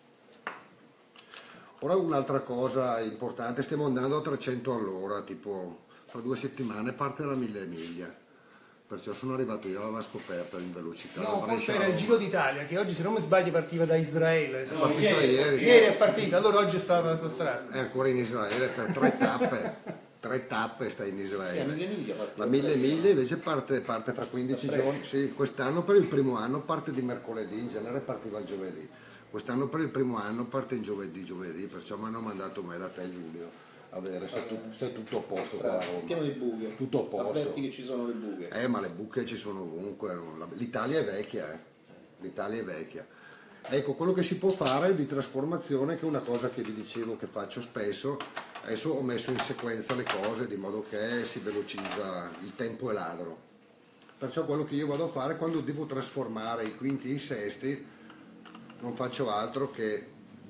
Ora un'altra cosa importante, stiamo andando a trecento all'ora, tipo fra due settimane parte la mille miglia, perciò sono arrivato io alla scoperta in velocità. No, forse era il Giro d'Italia, che oggi se non mi sbaglio partiva da Israele. È partito ieri. Ieri è partita, allora oggi stava per strada. È ancora in Israele per tre tappe, tre tappe sta in Israele. La mille miglia parte. La mille miglia invece parte, parte fra quindici giorni, sì, quest'anno per il primo anno parte di mercoledì, in genere partiva il giovedì. Quest'anno per il primo anno parte in giovedì, giovedì, perciò mi hanno mandato me da te Giulio a vedere se, tu, se è tutto a posto qua a Roma. Pieno di buche. Tutto a posto. Avverti che ci sono le buche. Eh, ma le buche ci sono ovunque. L'Italia è vecchia, eh. L'Italia è vecchia. Ecco, quello che si può fare di trasformazione, che è una cosa che vi dicevo che faccio spesso, adesso ho messo in sequenza le cose di modo che si velocizza, il tempo è ladro. Perciò quello che io vado a fare quando devo trasformare i quinti e i sesti, non faccio altro che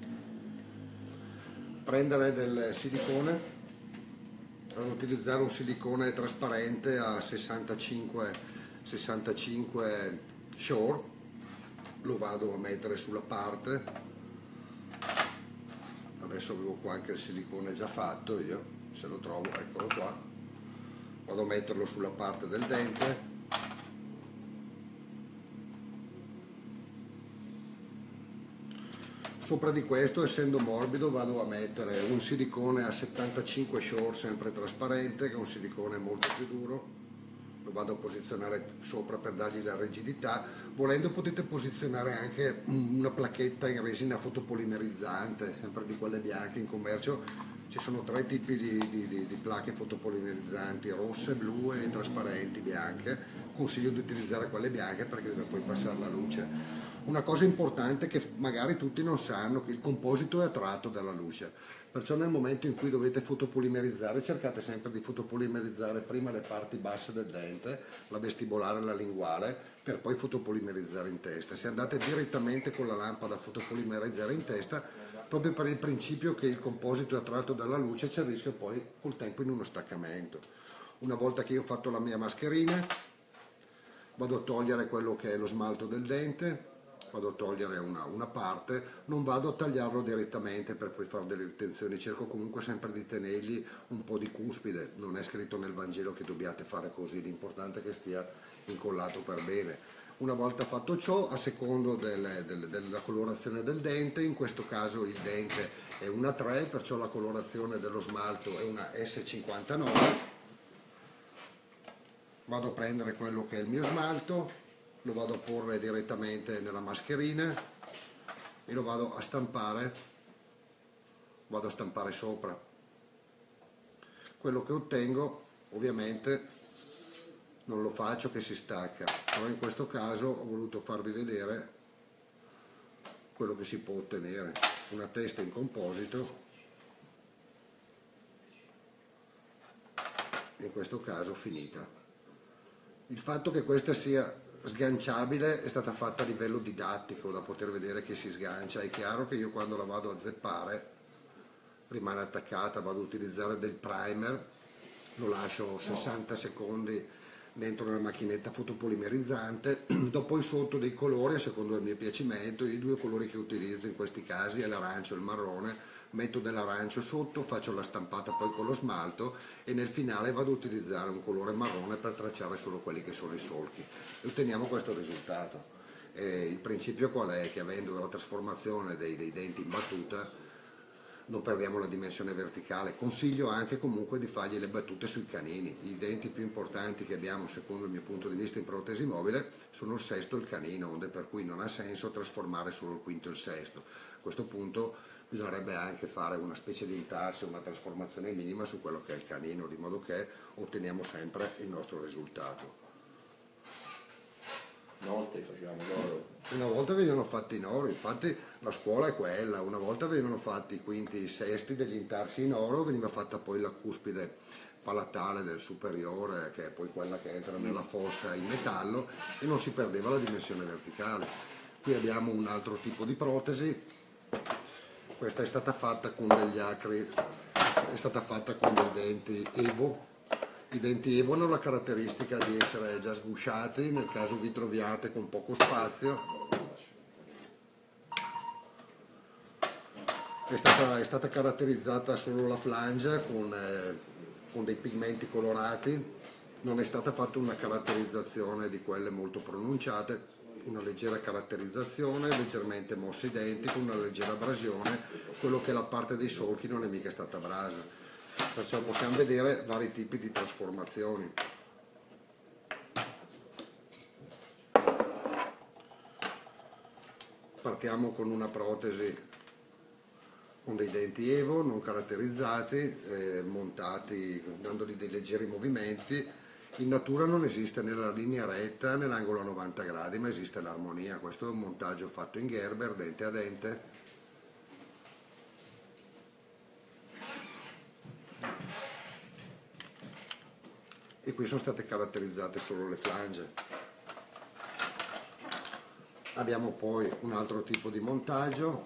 prendere del silicone, ad utilizzare un silicone trasparente a sessantacinque, sessantacinque Shore, lo vado a mettere sulla parte, adesso avevo qua anche il silicone già fatto io, se lo trovo, eccolo qua, vado a metterlo sulla parte del dente. Sopra di questo, essendo morbido, vado a mettere un silicone a settantacinque Shore, sempre trasparente, che è un silicone molto più duro. Lo vado a posizionare sopra per dargli la rigidità. Volendo potete posizionare anche una placchetta in resina fotopolimerizzante, sempre di quelle bianche in commercio. Ci sono tre tipi di, di, di, di placche fotopolimerizzanti, rosse, blu e trasparenti, bianche. Consiglio di utilizzare quelle bianche perché deve poi passare la luce. Una cosa importante che magari tutti non sanno, che il composito è attratto dalla luce, perciò nel momento in cui dovete fotopolimerizzare cercate sempre di fotopolimerizzare prima le parti basse del dente, la vestibolare e la linguale, per poi fotopolimerizzare in testa. Se andate direttamente con la lampada a fotopolimerizzare in testa, proprio per il principio che il composito è attratto dalla luce, c'è il rischio poi col tempo in uno staccamento. Una volta che io ho fatto la mia mascherina, vado a togliere quello che è lo smalto del dente, vado a togliere una, una parte, non vado a tagliarlo direttamente per poi fare delle ritenzioni, cerco comunque sempre di tenergli un po' di cuspide, non è scritto nel Vangelo che dobbiate fare così, l'importante è che stia incollato per bene. Una volta fatto ciò, a secondo del, del, della colorazione del dente, in questo caso il dente è una tre, perciò la colorazione dello smalto è una S cinquantanove, vado a prendere quello che è il mio smalto, lo vado a porre direttamente nella mascherina e lo vado a stampare, vado a stampare sopra. Quello che ottengo ovviamente non lo faccio che si stacca, però in questo caso ho voluto farvi vedere quello che si può ottenere. Una testa in composito, in questo caso finita. Il fatto che questa sia sganciabile è stata fatta a livello didattico, da poter vedere che si sgancia. È chiaro che io quando la vado a zeppare rimane attaccata, vado ad utilizzare del primer, lo lascio sessanta secondi dentro una macchinetta fotopolimerizzante, do poi sotto dei colori a secondo del mio piacimento. I due colori che utilizzo in questi casi è l'arancio e il marrone, metto dell'arancio sotto, faccio la stampata poi con lo smalto e nel finale vado a utilizzare un colore marrone per tracciare solo quelli che sono i solchi e otteniamo questo risultato. E il principio qual è? Che avendo la trasformazione dei, dei denti in battuta non perdiamo la dimensione verticale. Consiglio anche comunque di fargli le battute sui canini. I denti più importanti che abbiamo secondo il mio punto di vista in protesi mobile sono il sesto e il canino, onde per cui non ha senso trasformare solo il quinto e il sesto. A questo punto bisognerebbe anche fare una specie di intarsi, una trasformazione minima su quello che è il canino, di modo che otteniamo sempre il nostro risultato. Una volta li facevamo d'oro. Una volta venivano fatti in oro, infatti la scuola è quella, una volta venivano fatti i quinti e i sesti degli intarsi in oro, veniva fatta poi la cuspide palatale del superiore, che è poi quella che entra nella fossa in metallo, e non si perdeva la dimensione verticale. Qui abbiamo un altro tipo di protesi, questa è stata fatta con degli acri, è stata fatta con dei denti Evo. I denti Evo hanno la caratteristica di essere già sgusciati, nel caso vi troviate con poco spazio. È stata, è stata caratterizzata solo la flangia con, eh, con dei pigmenti colorati, non è stata fatta una caratterizzazione di quelle molto pronunciate, una leggera caratterizzazione, leggermente mossi i denti con una leggera abrasione, quello che è la parte dei solchi non è mica stata abrasa. Perciò possiamo vedere vari tipi di trasformazioni. Partiamo con una protesi con dei denti Evo non caratterizzati, eh, montati dandogli dei leggeri movimenti. In natura non esiste né la linea retta né l'angolo a novanta gradi, ma esiste l'armonia. Questo è un montaggio fatto in Gerber, dente a dente. E qui sono state caratterizzate solo le flange. Abbiamo poi un altro tipo di montaggio,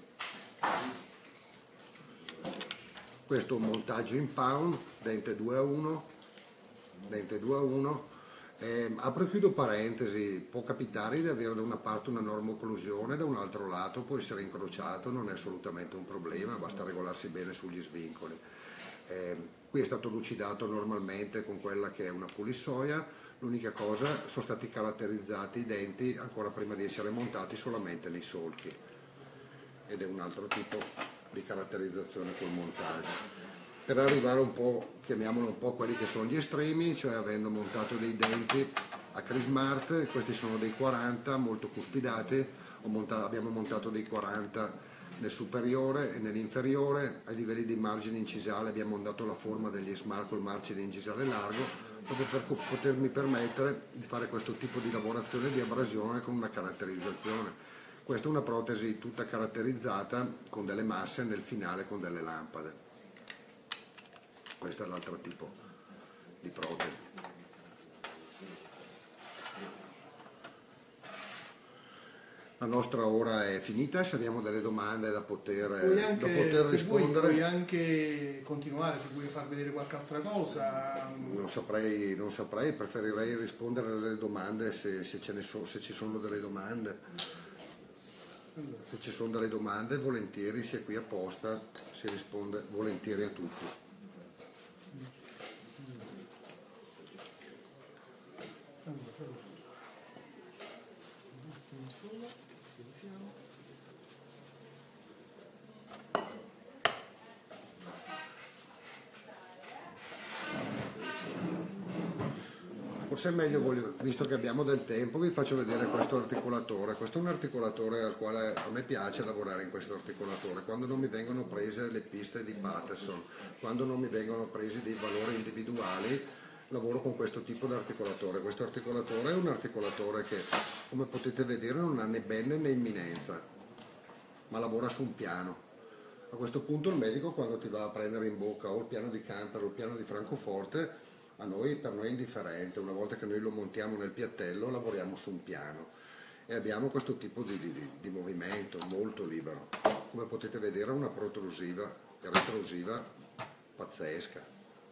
questo è un montaggio in pound, dente due a uno, dente due a uno. Eh, apro e chiudo parentesi, può capitare di avere da una parte una enorme occlusione, da un altro lato può essere incrociato, non è assolutamente un problema, basta regolarsi bene sugli svincoli. Eh, qui è stato lucidato normalmente con quella che è una pulissoia, l'unica cosa sono stati caratterizzati i denti ancora prima di essere montati solamente nei solchi ed è un altro tipo di caratterizzazione col montaggio. Per arrivare un po', chiamiamolo un po' quelli che sono gli estremi, cioè avendo montato dei denti a Crismart, questi sono dei quaranta molto cuspidati, ho montato, abbiamo montato dei quaranta nel superiore e nell'inferiore, ai livelli di margine incisale abbiamo dato la forma degli smart col margine incisale largo, proprio per potermi permettere di fare questo tipo di lavorazione di abrasione con una caratterizzazione. Questa è una protesi tutta caratterizzata con delle masse nel finale con delle lampade. Questo è l'altro tipo di protesi. La nostra ora è finita, se abbiamo delle domande da poter, Puoi anche, da poter se rispondere. Vuoi, puoi anche continuare, se vuoi far vedere qualche altra cosa. Non saprei, non saprei, preferirei rispondere alle domande se, se, ce ne so, se ci sono delle domande. Se ci sono delle domande, volentieri, si è qui apposta, si risponde volentieri a tutti. Forse è meglio, voglio- visto che abbiamo del tempo, vi faccio vedere questo articolatore. Questo è un articolatore al quale a me piace lavorare in questo articolatore, quando non mi vengono prese le piste di Patterson, quando non mi vengono presi dei valori individuali, lavoro con questo tipo di articolatore. Questo articolatore è un articolatore che, come potete vedere, non ha né benne né imminenza, ma lavora su un piano. A questo punto il medico, quando ti va a prendere in bocca o il piano di Cantor o il piano di Francoforte, a noi, per noi è indifferente. Una volta che noi lo montiamo nel piattello, lavoriamo su un piano e abbiamo questo tipo di, di, di movimento molto libero. Come potete vedere, una protrusiva e retrusiva pazzesca.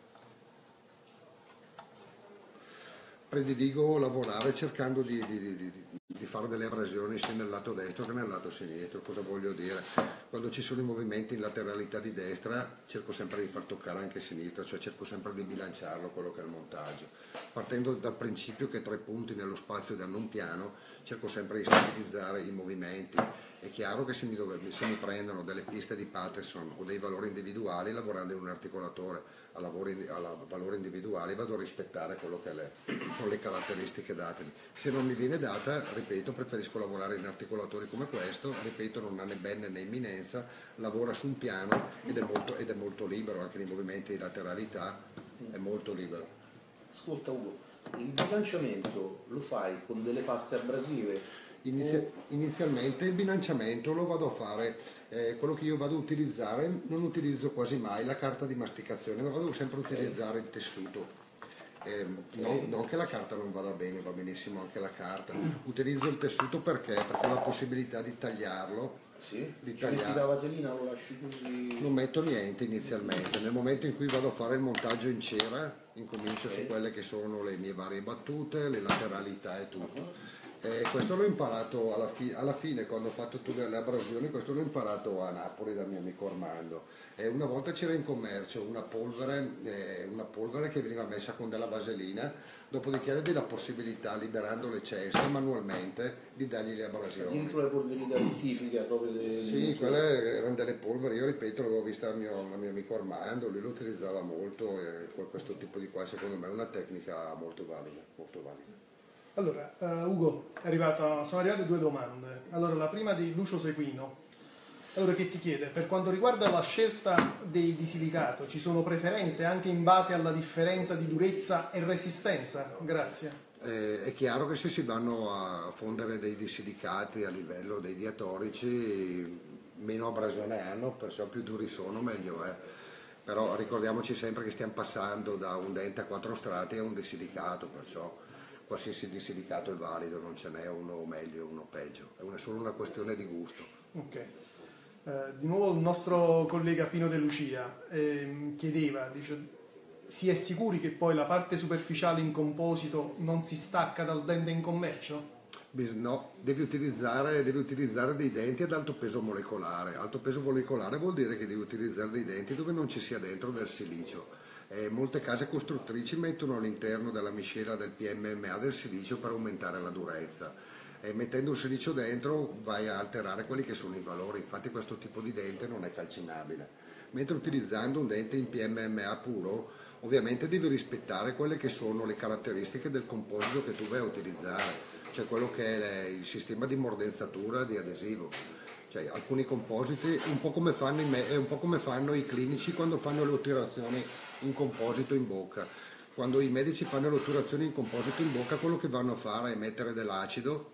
Prediligo lavorare cercando di, di, di, di, di fare delle abrasioni sia nel lato destro che nel lato sinistro. Cosa voglio dire? Quando ci sono i movimenti in lateralità di destra, cerco sempre di far toccare anche sinistra, cioè cerco sempre di bilanciarlo quello che è il montaggio. Partendo dal principio che tre punti nello spazio danno un piano, cerco sempre di stabilizzare i movimenti. È chiaro che se mi, dove, se mi prendono delle piste di Patterson o dei valori individuali, lavorando in un articolatore a, lavori, a valori individuali, vado a rispettare quello che le, sono le caratteristiche date. Se non mi viene data, ripeto, preferisco lavorare in articolatori come questo, ripeto, non ha né benne né imminenza, lavora su un piano ed è molto, ed è molto libero, anche nei movimenti di lateralità è molto libero. Ascolta Ugo, il bilanciamento lo fai con delle paste abrasive? Inizia, inizialmente il bilanciamento lo vado a fare, eh, quello che io vado a utilizzare, non utilizzo quasi mai la carta di masticazione, ma vado sempre a utilizzare il tessuto. Eh, non, non che la carta non vada bene, va benissimo anche la carta. Utilizzo il tessuto perché? Perché ho la possibilità di tagliarlo. Sì? Di Ci metti tagliare. la vaselina, lo lasci così? Non metto niente inizialmente, nel momento in cui vado a fare il montaggio in cera, incomincio Ok. su quelle che sono le mie varie battute, le lateralità e tutto. Eh, questo l'ho imparato alla, fi- alla fine, quando ho fatto tutte le abrasioni, questo l'ho imparato a Napoli dal mio amico Armando. E una volta c'era in commercio una polvere, eh, una polvere che veniva messa con della vaselina, dopodiché avevi la possibilità, liberando le ceste manualmente, di dargli le abrasioni. Addirittura le polveri da rettifica proprio dei... Sì, quelle erano delle polveri, io ripeto, l'avevo vista al mio, al mio amico Armando, lui lo utilizzava molto e questo tipo di qua secondo me è una tecnica molto valida, molto valida. Allora, uh, Ugo, è arrivato, sono arrivate due domande. Allora, la prima di Lucio Sequino, allora, che ti chiede, per quanto riguarda la scelta dei di silicato, ci sono preferenze anche in base alla differenza di durezza e resistenza? Grazie. Eh, è chiaro che se si vanno a fondere dei disilicati a livello dei diatorici, meno abrasione hanno, perciò più duri sono, meglio è. Però ricordiamoci sempre che stiamo passando da un dente a quattro strati a un disilicato, perciò qualsiasi disilicato è valido, non ce n'è uno meglio e uno peggio, è una, solo una questione di gusto. Ok. Eh, di nuovo il nostro collega Pino De Lucia ehm, chiedeva, dice, si è sicuri che poi la parte superficiale in composito non si stacca dal dente in commercio? Bis- No, devi utilizzare, devi utilizzare dei denti ad alto peso molecolare. Alto peso molecolare vuol dire che devi utilizzare dei denti dove non ci sia dentro del silicio. Eh, molte case costruttrici mettono all'interno della miscela del P M M A del silicio per aumentare la durezza. E mettendo il silicio dentro vai a alterare quelli che sono i valori, infatti questo tipo di dente non è calcinabile. Mentre utilizzando un dente in P M M A puro, ovviamente devi rispettare quelle che sono le caratteristiche del composito che tu vai a utilizzare, cioè quello che è il sistema di mordenzatura di adesivo. Cioè, alcuni compositi, un po' come fanno i, me- è un po' come fanno i clinici quando fanno le otturazioni in composito in bocca. Quando i medici fanno le otturazioni in composito in bocca, quello che vanno a fare è mettere dell'acido,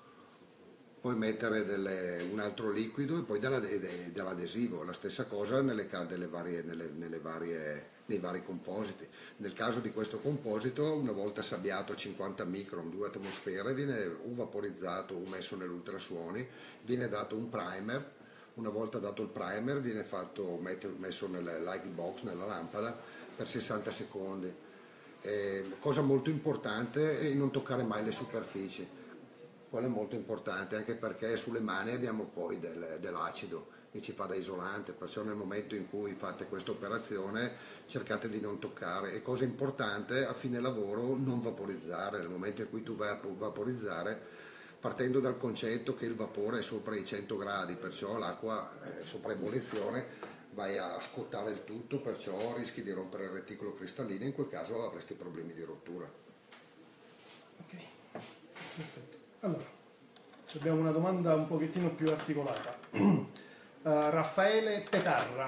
poi mettere delle- un altro liquido e poi della- de- de- dell'adesivo. La stessa cosa nelle, ca- delle varie, nelle, nelle varie nei vari compositi. Nel caso di questo composito, una volta sabbiato a cinquanta micron, due atmosfere, viene o vaporizzato o messo nell'ultrasuoni, viene dato un primer. Una volta dato il primer viene fatto, messo nel light box, nella lampada, per sessanta secondi. Eh, cosa molto importante è non toccare mai le superfici. Quello è molto importante, anche perché sulle mani abbiamo poi del, dell'acido che ci fa da isolante, perciò nel momento in cui fate questa operazione cercate di non toccare. E cosa importante, a fine lavoro non vaporizzare. Nel momento in cui tu vai a vaporizzare, partendo dal concetto che il vapore è sopra i cento gradi, perciò l'acqua è sopra ebollizione, vai a scottare il tutto, perciò rischi di rompere il reticolo cristallino, in quel caso avresti problemi di rottura. Ok, perfetto. Allora, abbiamo una domanda un pochettino più articolata. uh, Raffaele Petarra.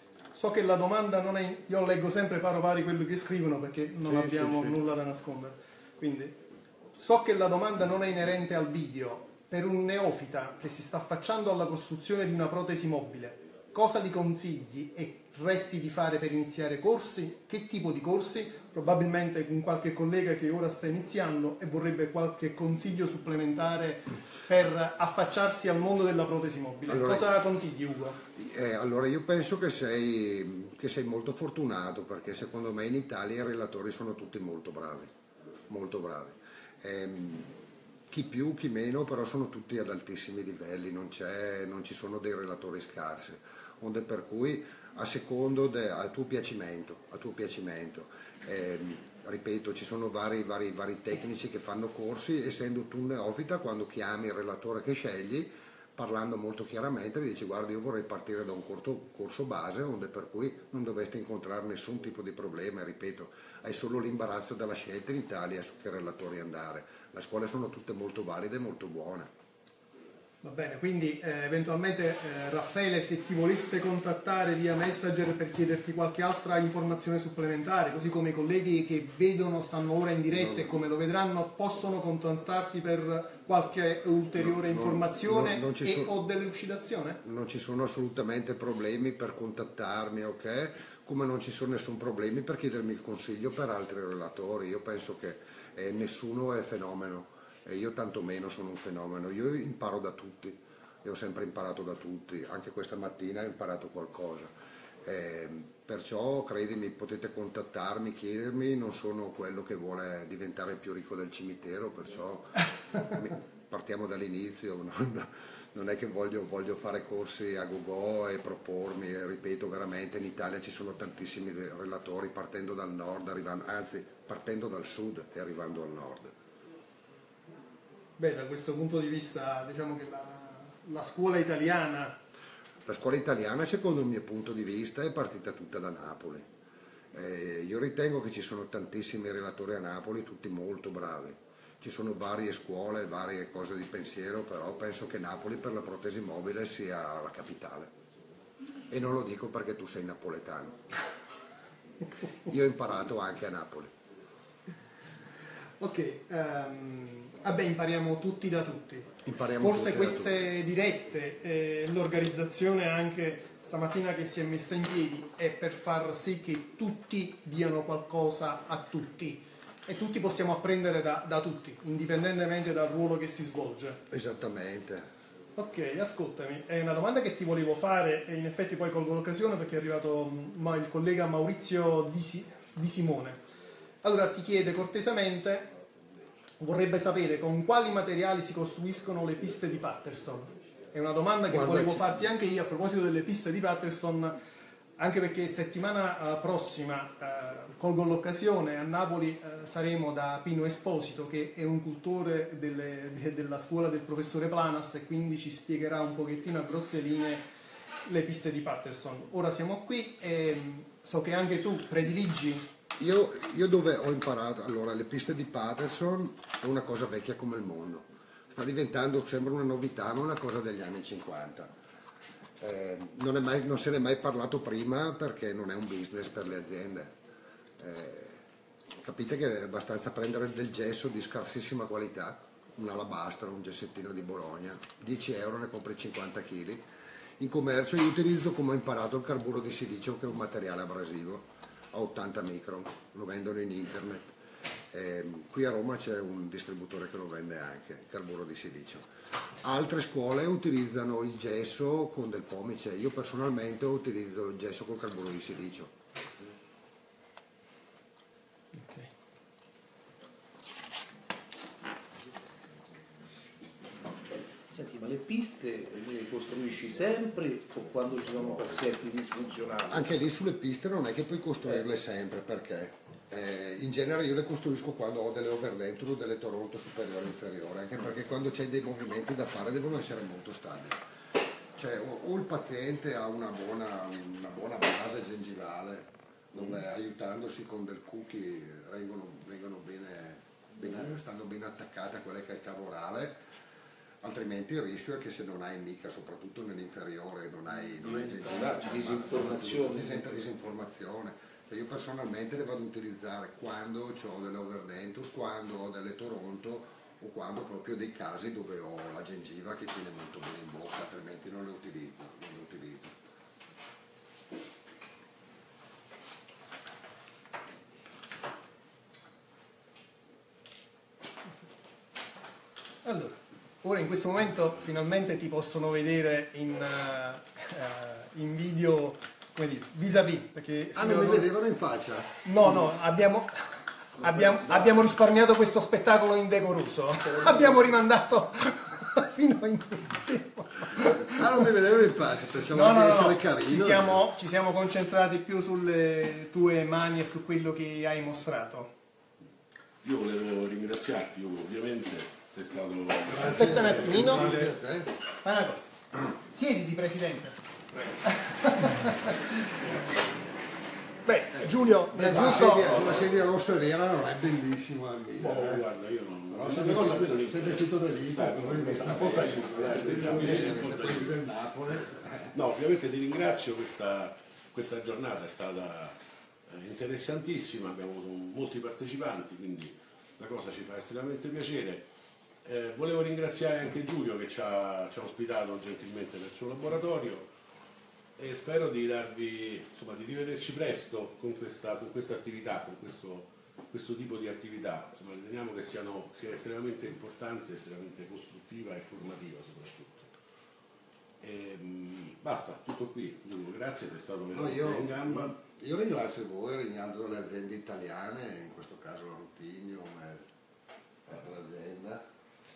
So che la domanda non è... Io leggo sempre paro pari quello che scrivono perché non sì, abbiamo sì, sì. nulla da nascondere. Quindi... So che la domanda non è inerente al video. Per un neofita che si sta affacciando alla costruzione di una protesi mobile, cosa gli consigli e resti di fare per iniziare corsi? Che tipo di corsi? Probabilmente con qualche collega che ora sta iniziando e vorrebbe qualche consiglio supplementare per affacciarsi al mondo della protesi mobile. Allora, cosa consigli, Ugo? Eh, allora io penso che sei, che sei molto fortunato, perché secondo me in Italia i relatori sono tutti molto bravi, molto bravi. Ehm, chi più, chi meno, però sono tutti ad altissimi livelli, non, c'è, non ci sono dei relatori scarsi, onde per cui a secondo de, a tuo piacimento, a tuo piacimento. Ehm, ripeto, ci sono vari, vari, vari tecnici che fanno corsi, essendo tu un neofita, quando chiami il relatore che scegli, parlando molto chiaramente, gli dici guarda, io vorrei partire da un corso, corso base, onde per cui non dovresti incontrare nessun tipo di problema. Ripeto, hai solo l'imbarazzo della scelta in Italia su che relatori andare. Le scuole sono tutte molto valide e molto buone. Va bene, quindi eh, eventualmente eh, Raffaele, se ti volesse contattare via Messenger per chiederti qualche altra informazione supplementare, così come i colleghi che vedono, stanno ora in diretta no, e come lo vedranno, possono contattarti per qualche ulteriore no, informazione no, non e so, o delucidazione? Non ci sono assolutamente problemi per contattarmi, ok? Come non ci sono nessun problemi per chiedermi il consiglio per altri relatori. Io penso che eh, nessuno è fenomeno. E io tantomeno sono un fenomeno, io imparo da tutti, io ho sempre imparato da tutti, anche questa mattina ho imparato qualcosa, eh, perciò credimi, potete contattarmi, chiedermi, non sono quello che vuole diventare più ricco del cimitero, perciò partiamo dall'inizio, non, non è che voglio, voglio fare corsi a go-go e propormi, e ripeto veramente in Italia ci sono tantissimi relatori partendo dal nord, arrivando, anzi partendo dal sud e arrivando al nord. Beh, da questo punto di vista diciamo che la, la scuola italiana... La scuola italiana, secondo il mio punto di vista, è partita tutta da Napoli. Eh, io ritengo che ci sono tantissimi relatori a Napoli, tutti molto bravi. Ci sono varie scuole, varie cose di pensiero, però penso che Napoli per la protesi mobile sia la capitale. E non lo dico perché tu sei napoletano. Io ho imparato anche a Napoli. Ok, um, vabbè, impariamo tutti da tutti. Impariamo Forse tutti queste tutti. dirette, eh, l'organizzazione anche stamattina che si è messa in piedi è per far sì che tutti diano qualcosa a tutti e tutti possiamo apprendere da, da tutti, indipendentemente dal ruolo che si svolge. Esattamente. Ok, ascoltami, è una domanda che ti volevo fare e in effetti poi colgo l'occasione perché è arrivato ma, il collega Maurizio Di, si, Di Simone. Allora ti chiede cortesemente, vorrebbe sapere con quali materiali si costruiscono le piste di Patterson. È una domanda che Guarda volevo ci... farti anche io a proposito delle piste di Patterson, anche perché settimana uh, prossima, uh, colgo l'occasione, a Napoli uh, saremo da Pino Esposito, che è un cultore delle, de, della scuola del professore Planas e quindi ci spiegherà un pochettino a grosse linee le piste di Patterson. Ora siamo qui e so che anche tu prediligi. Io, io dove ho imparato, allora le piste di Patterson è una cosa vecchia come il mondo, sta diventando, sembra una novità, ma una cosa degli anni cinquanta. Eh, non, è mai, non se ne è mai parlato prima perché non è un business per le aziende. Eh, capite che è abbastanza prendere del gesso di scarsissima qualità, un alabastro, un gessettino di Bologna, dieci euro ne compri cinquanta chili. In commercio io utilizzo, come ho imparato, il carburo di silicio, che è un materiale abrasivo. a ottanta micron, lo vendono in internet. Eh, qui a Roma c'è un distributore che lo vende anche, carburo di silicio. Altre scuole utilizzano il gesso con del pomice, io personalmente utilizzo il gesso col carburo di silicio. Okay. Senti, ma le piste le costruisci sempre o quando ci sono pazienti disfunzionali? Anche lì sulle piste non è che puoi costruirle sempre, perché eh, in genere io le costruisco quando ho delle overdenture o delle Toronto superiore e inferiore, anche perché quando c'hai dei movimenti da fare devono essere molto stabili. Cioè o, o il paziente ha una buona, una buona base gengivale, dove aiutandosi con del cookie vengono, vengono bene, bene, stanno ben attaccate a quelle che è il cavo orale, altrimenti il rischio è che se non hai mica, soprattutto nell'inferiore, non hai, non hai gengiva, disinformazione. diventa disinformazione. Io personalmente le vado ad utilizzare quando ho delle overdenture, quando ho delle Toronto o quando proprio dei casi dove ho la gengiva che tiene molto bene in bocca, altrimenti non le utilizzo. Non le utilizzo. Allora, ora in questo momento finalmente ti possono vedere in, uh, in video, come dire, vis-à-vis, perché Ah, non mi vedevano in faccia? No, no, abbiamo, abbiamo, abbiamo risparmiato questo spettacolo indecoroso, abbiamo rimandato fino in tempo. Ah, non mi vedevano in faccia, pensavo No, di no, essere no, carino. ci siamo, ci siamo concentrati più sulle tue mani e su quello che hai mostrato. Io volevo ringraziarti, Ugo, ovviamente sei stato... Aspetta un attimino, Grazie a te. fai una cosa, siediti Presidente. Beh, Giulio, Una innanzitutto... sedia, una sedia rossa e nera non è bellissima a me. Boh, guarda, io non... Però sei una cosa vestito, almeno sei vestito da lì, Dai, poi mi sta un po' t'aiuto, dai, ti sta bene, un po' t'aiuto. del Napoli. No, ovviamente ti ringrazio, questa, questa giornata è stata eh, interessantissima, abbiamo avuto molti partecipanti, quindi la cosa ci fa estremamente piacere. Eh, volevo ringraziare anche Giulio che ci ha, ci ha ospitato gentilmente nel suo laboratorio e spero di darvi, insomma, di rivederci presto con questa, con questa attività, con questo, questo tipo di attività. Insomma, riteniamo che siano, sia estremamente importante, estremamente costruttiva e formativa soprattutto. E, mh, basta, tutto qui. Giulio, grazie, sei stato No, veramente io, in gamba. io ringrazio voi, ringrazio le aziende italiane, in questo caso la Rutigno, l'altra azienda,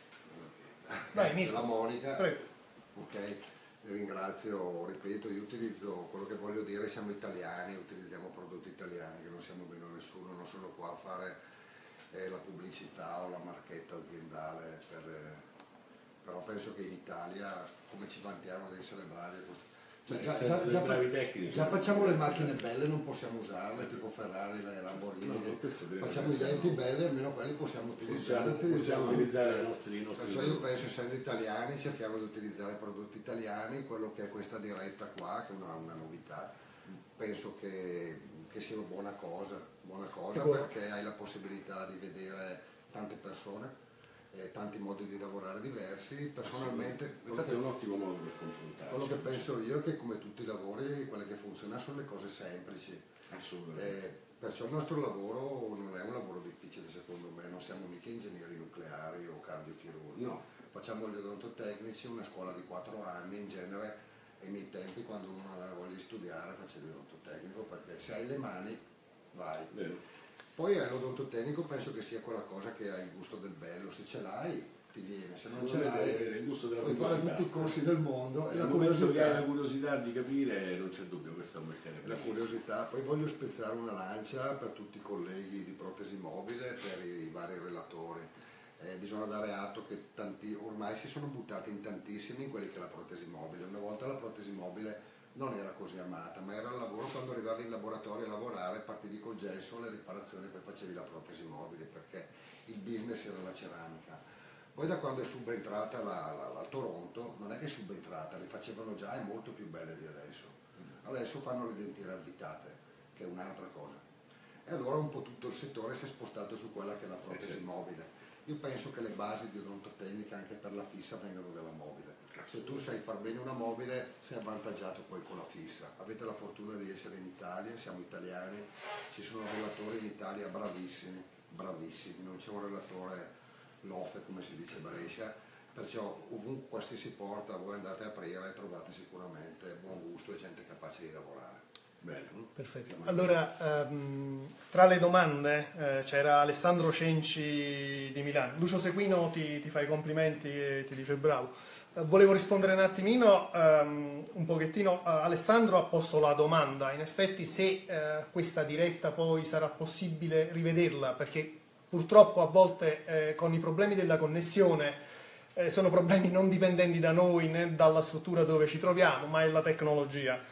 Vai, Mirko. la Monica. Prego. Ok, vi ringrazio, ripeto, io utilizzo quello che voglio dire, siamo italiani, utilizziamo prodotti italiani, che non siamo meno a nessuno, non sono qua a fare eh, la pubblicità o la marchetta aziendale, per, eh, però penso che in Italia, come ci vantiamo di essere bravi, cioè, già, già, già, bravi tecnici. già facciamo le macchine belle, non possiamo usarle, tipo Ferrari, le Lamborghini, No, no, questo credo facciamo che i denti siamo- belli, almeno quelli possiamo utilizzare. Possiamo, possiamo utilizzare i nostri, i nostri Perciò io penso, essendo italiani, cerchiamo di utilizzare prodotti italiani, quello che è questa diretta qua, che è una, una novità, penso che, che sia una buona cosa, buona cosa perché hai la possibilità di vedere tante persone, eh, tanti modi di lavorare diversi. Personalmente, quello Infatti che, è un ottimo modo per confrontarci. quello che penso io è che come tutti i lavori, quelle che funzionano sono le cose semplici. Assolutamente. Eh, perciò il nostro lavoro non è un lavoro difficile secondo me, non siamo mica ingegneri nucleari o cardiochirurghi. No. Facciamo gli odontotecnici, una scuola di quattro anni, in genere ai miei tempi quando uno aveva voglia di studiare faceva l'odontotecnico, perché se hai le mani vai. Vero. Poi eh, l'odontotecnico penso che sia quella cosa che ha il gusto del bello, se ce l'hai ti viene, se non ce Secondo me deve l'hai avere il gusto della puoi fare curiosità. tutti i corsi del mondo e Nel la momento che hai la curiosità. curiosità di capire, non c'è dubbio, questo è un mestiere La bellissimo. curiosità, poi voglio spezzare una lancia per tutti i colleghi di protesi mobile, per i vari relatori. Eh, bisogna dare atto che tanti, ormai si sono buttati in tantissimi in quelli che è la protesi mobile. Una volta la protesi mobile non era così amata, ma era il lavoro quando arrivavi in laboratorio a lavorare, partivi col gesso, le riparazioni e poi facevi la protesi mobile, perché il business era la ceramica. Poi da quando è subentrata la, la, la Toronto, non è che è subentrata, le facevano già e molto più belle di adesso. Adesso fanno le dentiere avvitate, che è un'altra cosa. E allora un po' tutto il settore si è spostato su quella che è la protesi mobile. Io penso che le basi di odontotecnica anche per la fissa vengano dalla mobile. Se tu sai far bene una mobile sei avvantaggiato poi con la fissa. Avete la fortuna di essere in Italia, siamo italiani, ci sono relatori in Italia bravissimi, bravissimi, non c'è un relatore lofe come si dice a Brescia, perciò ovunque qualsiasi porta voi andate a aprire trovate sicuramente buon gusto e gente capace di lavorare. Bene. Perfetto. Allora, ehm, tra le domande eh, c'era Alessandro Cenci di Milano. Lucio Sequino ti, ti fa i complimenti e ti dice bravo. Eh, volevo rispondere un attimino, ehm, un pochettino. Eh, Alessandro ha posto la domanda, in effetti, se eh, questa diretta poi sarà possibile rivederla, perché purtroppo a volte eh, con i problemi della connessione eh, sono problemi non dipendenti da noi né dalla struttura dove ci troviamo, ma è la tecnologia.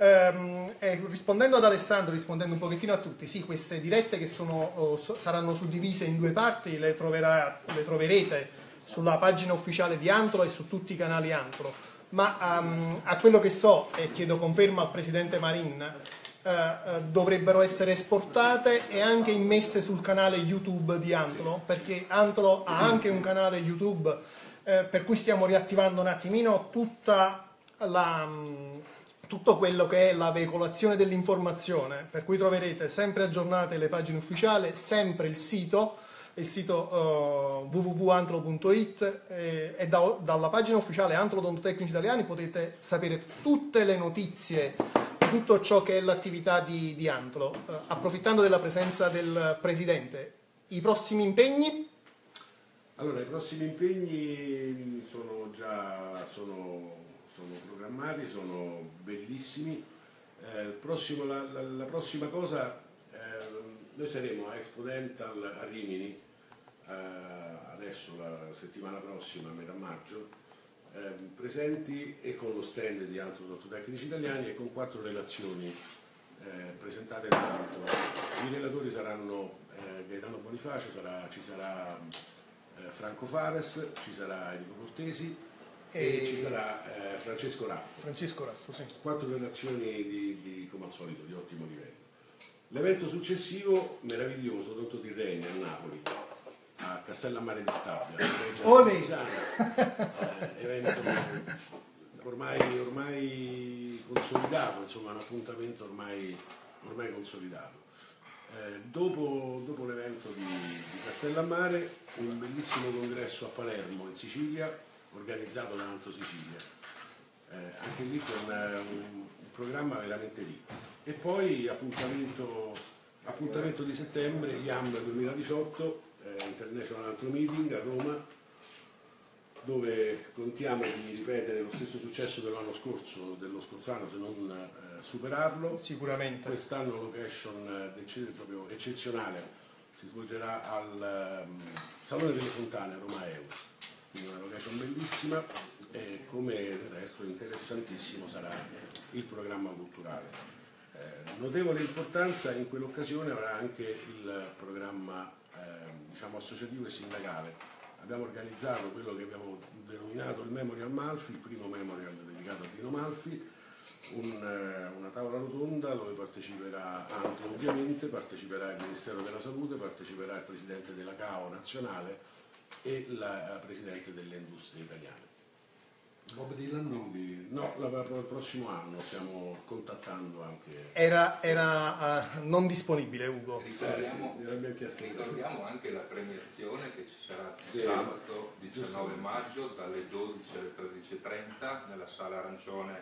Um, eh, rispondendo ad Alessandro, rispondendo un pochettino a tutti, sì, queste dirette che sono, oh, so, saranno suddivise in due parti, le, troverà, le troverete sulla pagina ufficiale di Antolo e su tutti i canali Antolo, ma um, a quello che so, e chiedo conferma al Presidente Marin, uh, uh, dovrebbero essere esportate e anche immesse sul canale YouTube di Antolo, perché Antolo ha anche un canale YouTube, uh, per cui stiamo riattivando un attimino tutta la... Um, tutto quello che è la veicolazione dell'informazione, per cui troverete sempre aggiornate le pagine ufficiali, sempre il sito, il sito uh, w w w punto antolo punto it e, e da, dalla pagina ufficiale Antolo Odontotecnici Italiani potete sapere tutte le notizie di tutto ciò che è l'attività di, di Antolo. Uh, approfittando della presenza del Presidente, i prossimi impegni? Allora, i prossimi impegni sono già... sono... sono programmati, sono bellissimi. Eh, il prossimo, la, la, la prossima cosa, eh, noi saremo a Expo Dental a Rimini, eh, adesso la settimana prossima, a metà maggio, eh, presenti e con lo stand di Antolo Odontotecnici Italiani e con quattro relazioni eh, presentate da Antolo. I relatori saranno eh, Gaetano Bonifacio, sarà, ci sarà eh, Franco Fares, ci sarà Enrico Cortesi, e, e ci sarà eh, Francesco Raffo. Francesco Raffo, sì. Quattro relazioni di, di, come al solito, di ottimo livello. L'evento successivo, meraviglioso, Odonto Tirreni a Napoli, a Castellammare di Stabia, eh, evento ormai, ormai consolidato, insomma un appuntamento ormai, ormai consolidato. Eh, dopo dopo l'evento di, di Castellammare, un bellissimo congresso a Palermo, in Sicilia, organizzato da Anto Sicilia, eh, anche lì con eh, un, un programma veramente ricco. E poi appuntamento, appuntamento di settembre, I A M duemiladiciotto, eh, International Antro Meeting a Roma, dove contiamo di ripetere lo stesso successo dell'anno scorso, dello scorso anno, se non eh, superarlo. Sicuramente. Quest'anno location eh, proprio eccezionale, si svolgerà al um, Salone delle Fontane a Roma Euro. Quindi una location bellissima e come del resto interessantissimo sarà il programma culturale. Eh, notevole importanza in quell'occasione avrà anche il programma eh, diciamo associativo e sindacale. Abbiamo organizzato quello che abbiamo denominato il Memorial Malfi, il primo memorial dedicato a Dino Malfi, un, eh, una tavola rotonda dove parteciperà Antolo ovviamente, parteciperà il Ministero della Salute, parteciperà il Presidente della C A O nazionale e la Presidente delle Industrie Italiane. Bob Dylan no? Quindi, no, il prossimo anno stiamo contattando anche... Era, era uh, non disponibile Ugo. Ricordiamo, eh, sì, ricordiamo anche la premiazione che ci sarà Sì. sabato diciannove maggio dalle dodici alle tredici e trenta nella Sala Arancione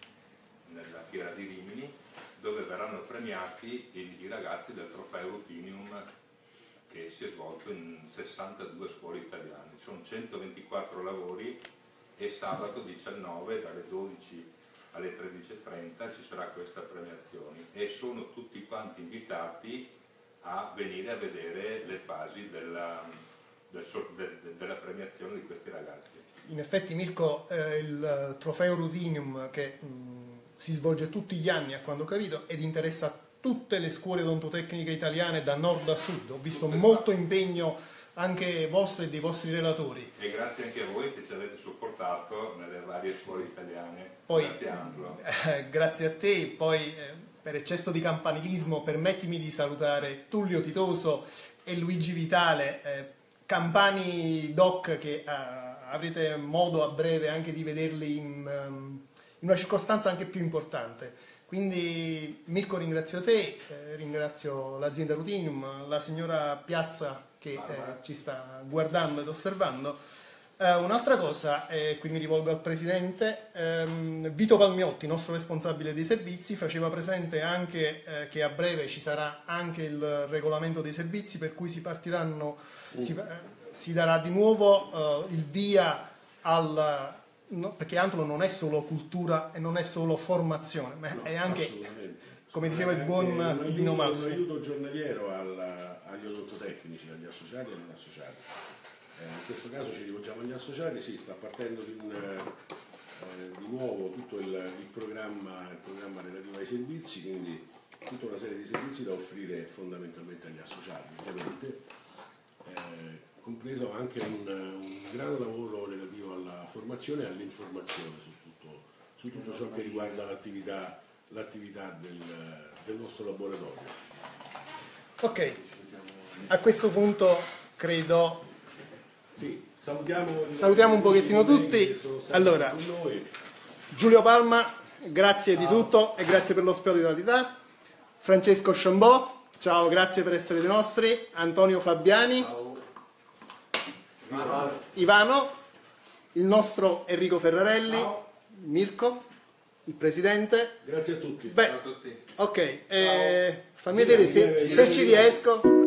nella Fiera di Rimini, dove verranno premiati i, i ragazzi del Trofeo Rutinium che si è svolto in sessantadue scuole italiane. Ci sono centoventiquattro lavori e sabato diciannove dalle dodici alle tredici e trenta ci sarà questa premiazione e sono tutti quanti invitati a venire a vedere le fasi della, del, de, de, della premiazione di questi ragazzi. In effetti Mirko, eh, il trofeo Rutinium che mh, si svolge tutti gli anni a quanto ho capito ed interessa tutte le scuole odontotecniche italiane da nord a sud, ho visto tutte molto parte. Impegno anche vostro e dei vostri relatori. E grazie anche a voi che ci avete supportato nelle varie scuole italiane. Poi, grazie Angelo. Eh, grazie a te, poi eh, per eccesso di campanilismo permettimi di salutare Tullio Titoso e Luigi Vitale, eh, campani doc che a, avrete modo a breve anche di vederli in, um, in una circostanza anche più importante. Quindi Mirko, ringrazio te, eh, ringrazio l'azienda Rutinium, la signora Piazza che eh, ci sta guardando ed osservando. Eh, un'altra cosa, e qui mi rivolgo al Presidente, ehm, Vito Palmiotti, nostro responsabile dei servizi, faceva presente anche eh, che a breve ci sarà anche il regolamento dei servizi, per cui si partiranno, mm. si, eh, si darà di nuovo eh, il via al... No, perché Antolo non è solo cultura e non è solo formazione, ma no, è anche, come diceva il buon Dino Malfi, un aiuto giornaliero alla, agli odontotecnici, agli associati e non associati. Eh, in questo caso ci rivolgiamo agli associati, sì, sta partendo di, un, eh, di nuovo tutto il, il, programma, il programma relativo ai servizi, quindi tutta una serie di servizi da offrire fondamentalmente agli associati, ovviamente. Eh, compreso anche un, un gran lavoro relativo alla formazione e all'informazione su tutto, su tutto ciò che riguarda l'attività l'attività del, del nostro laboratorio. Ok, a questo punto credo sì, salutiamo, salutiamo un pochettino tutti. Allora, Giulio Palma, grazie di tutto e grazie per l'ospitalità. Francesco Sciambò, ciao, grazie per essere dei nostri. Antonio Fabiani, ciao. Ivano, il nostro Enrico Ferrarelli, ciao. Mirko, il Presidente. Grazie a tutti. Beh, ciao a tutti. Ok, eh, fammi vedere se, se ci riesco.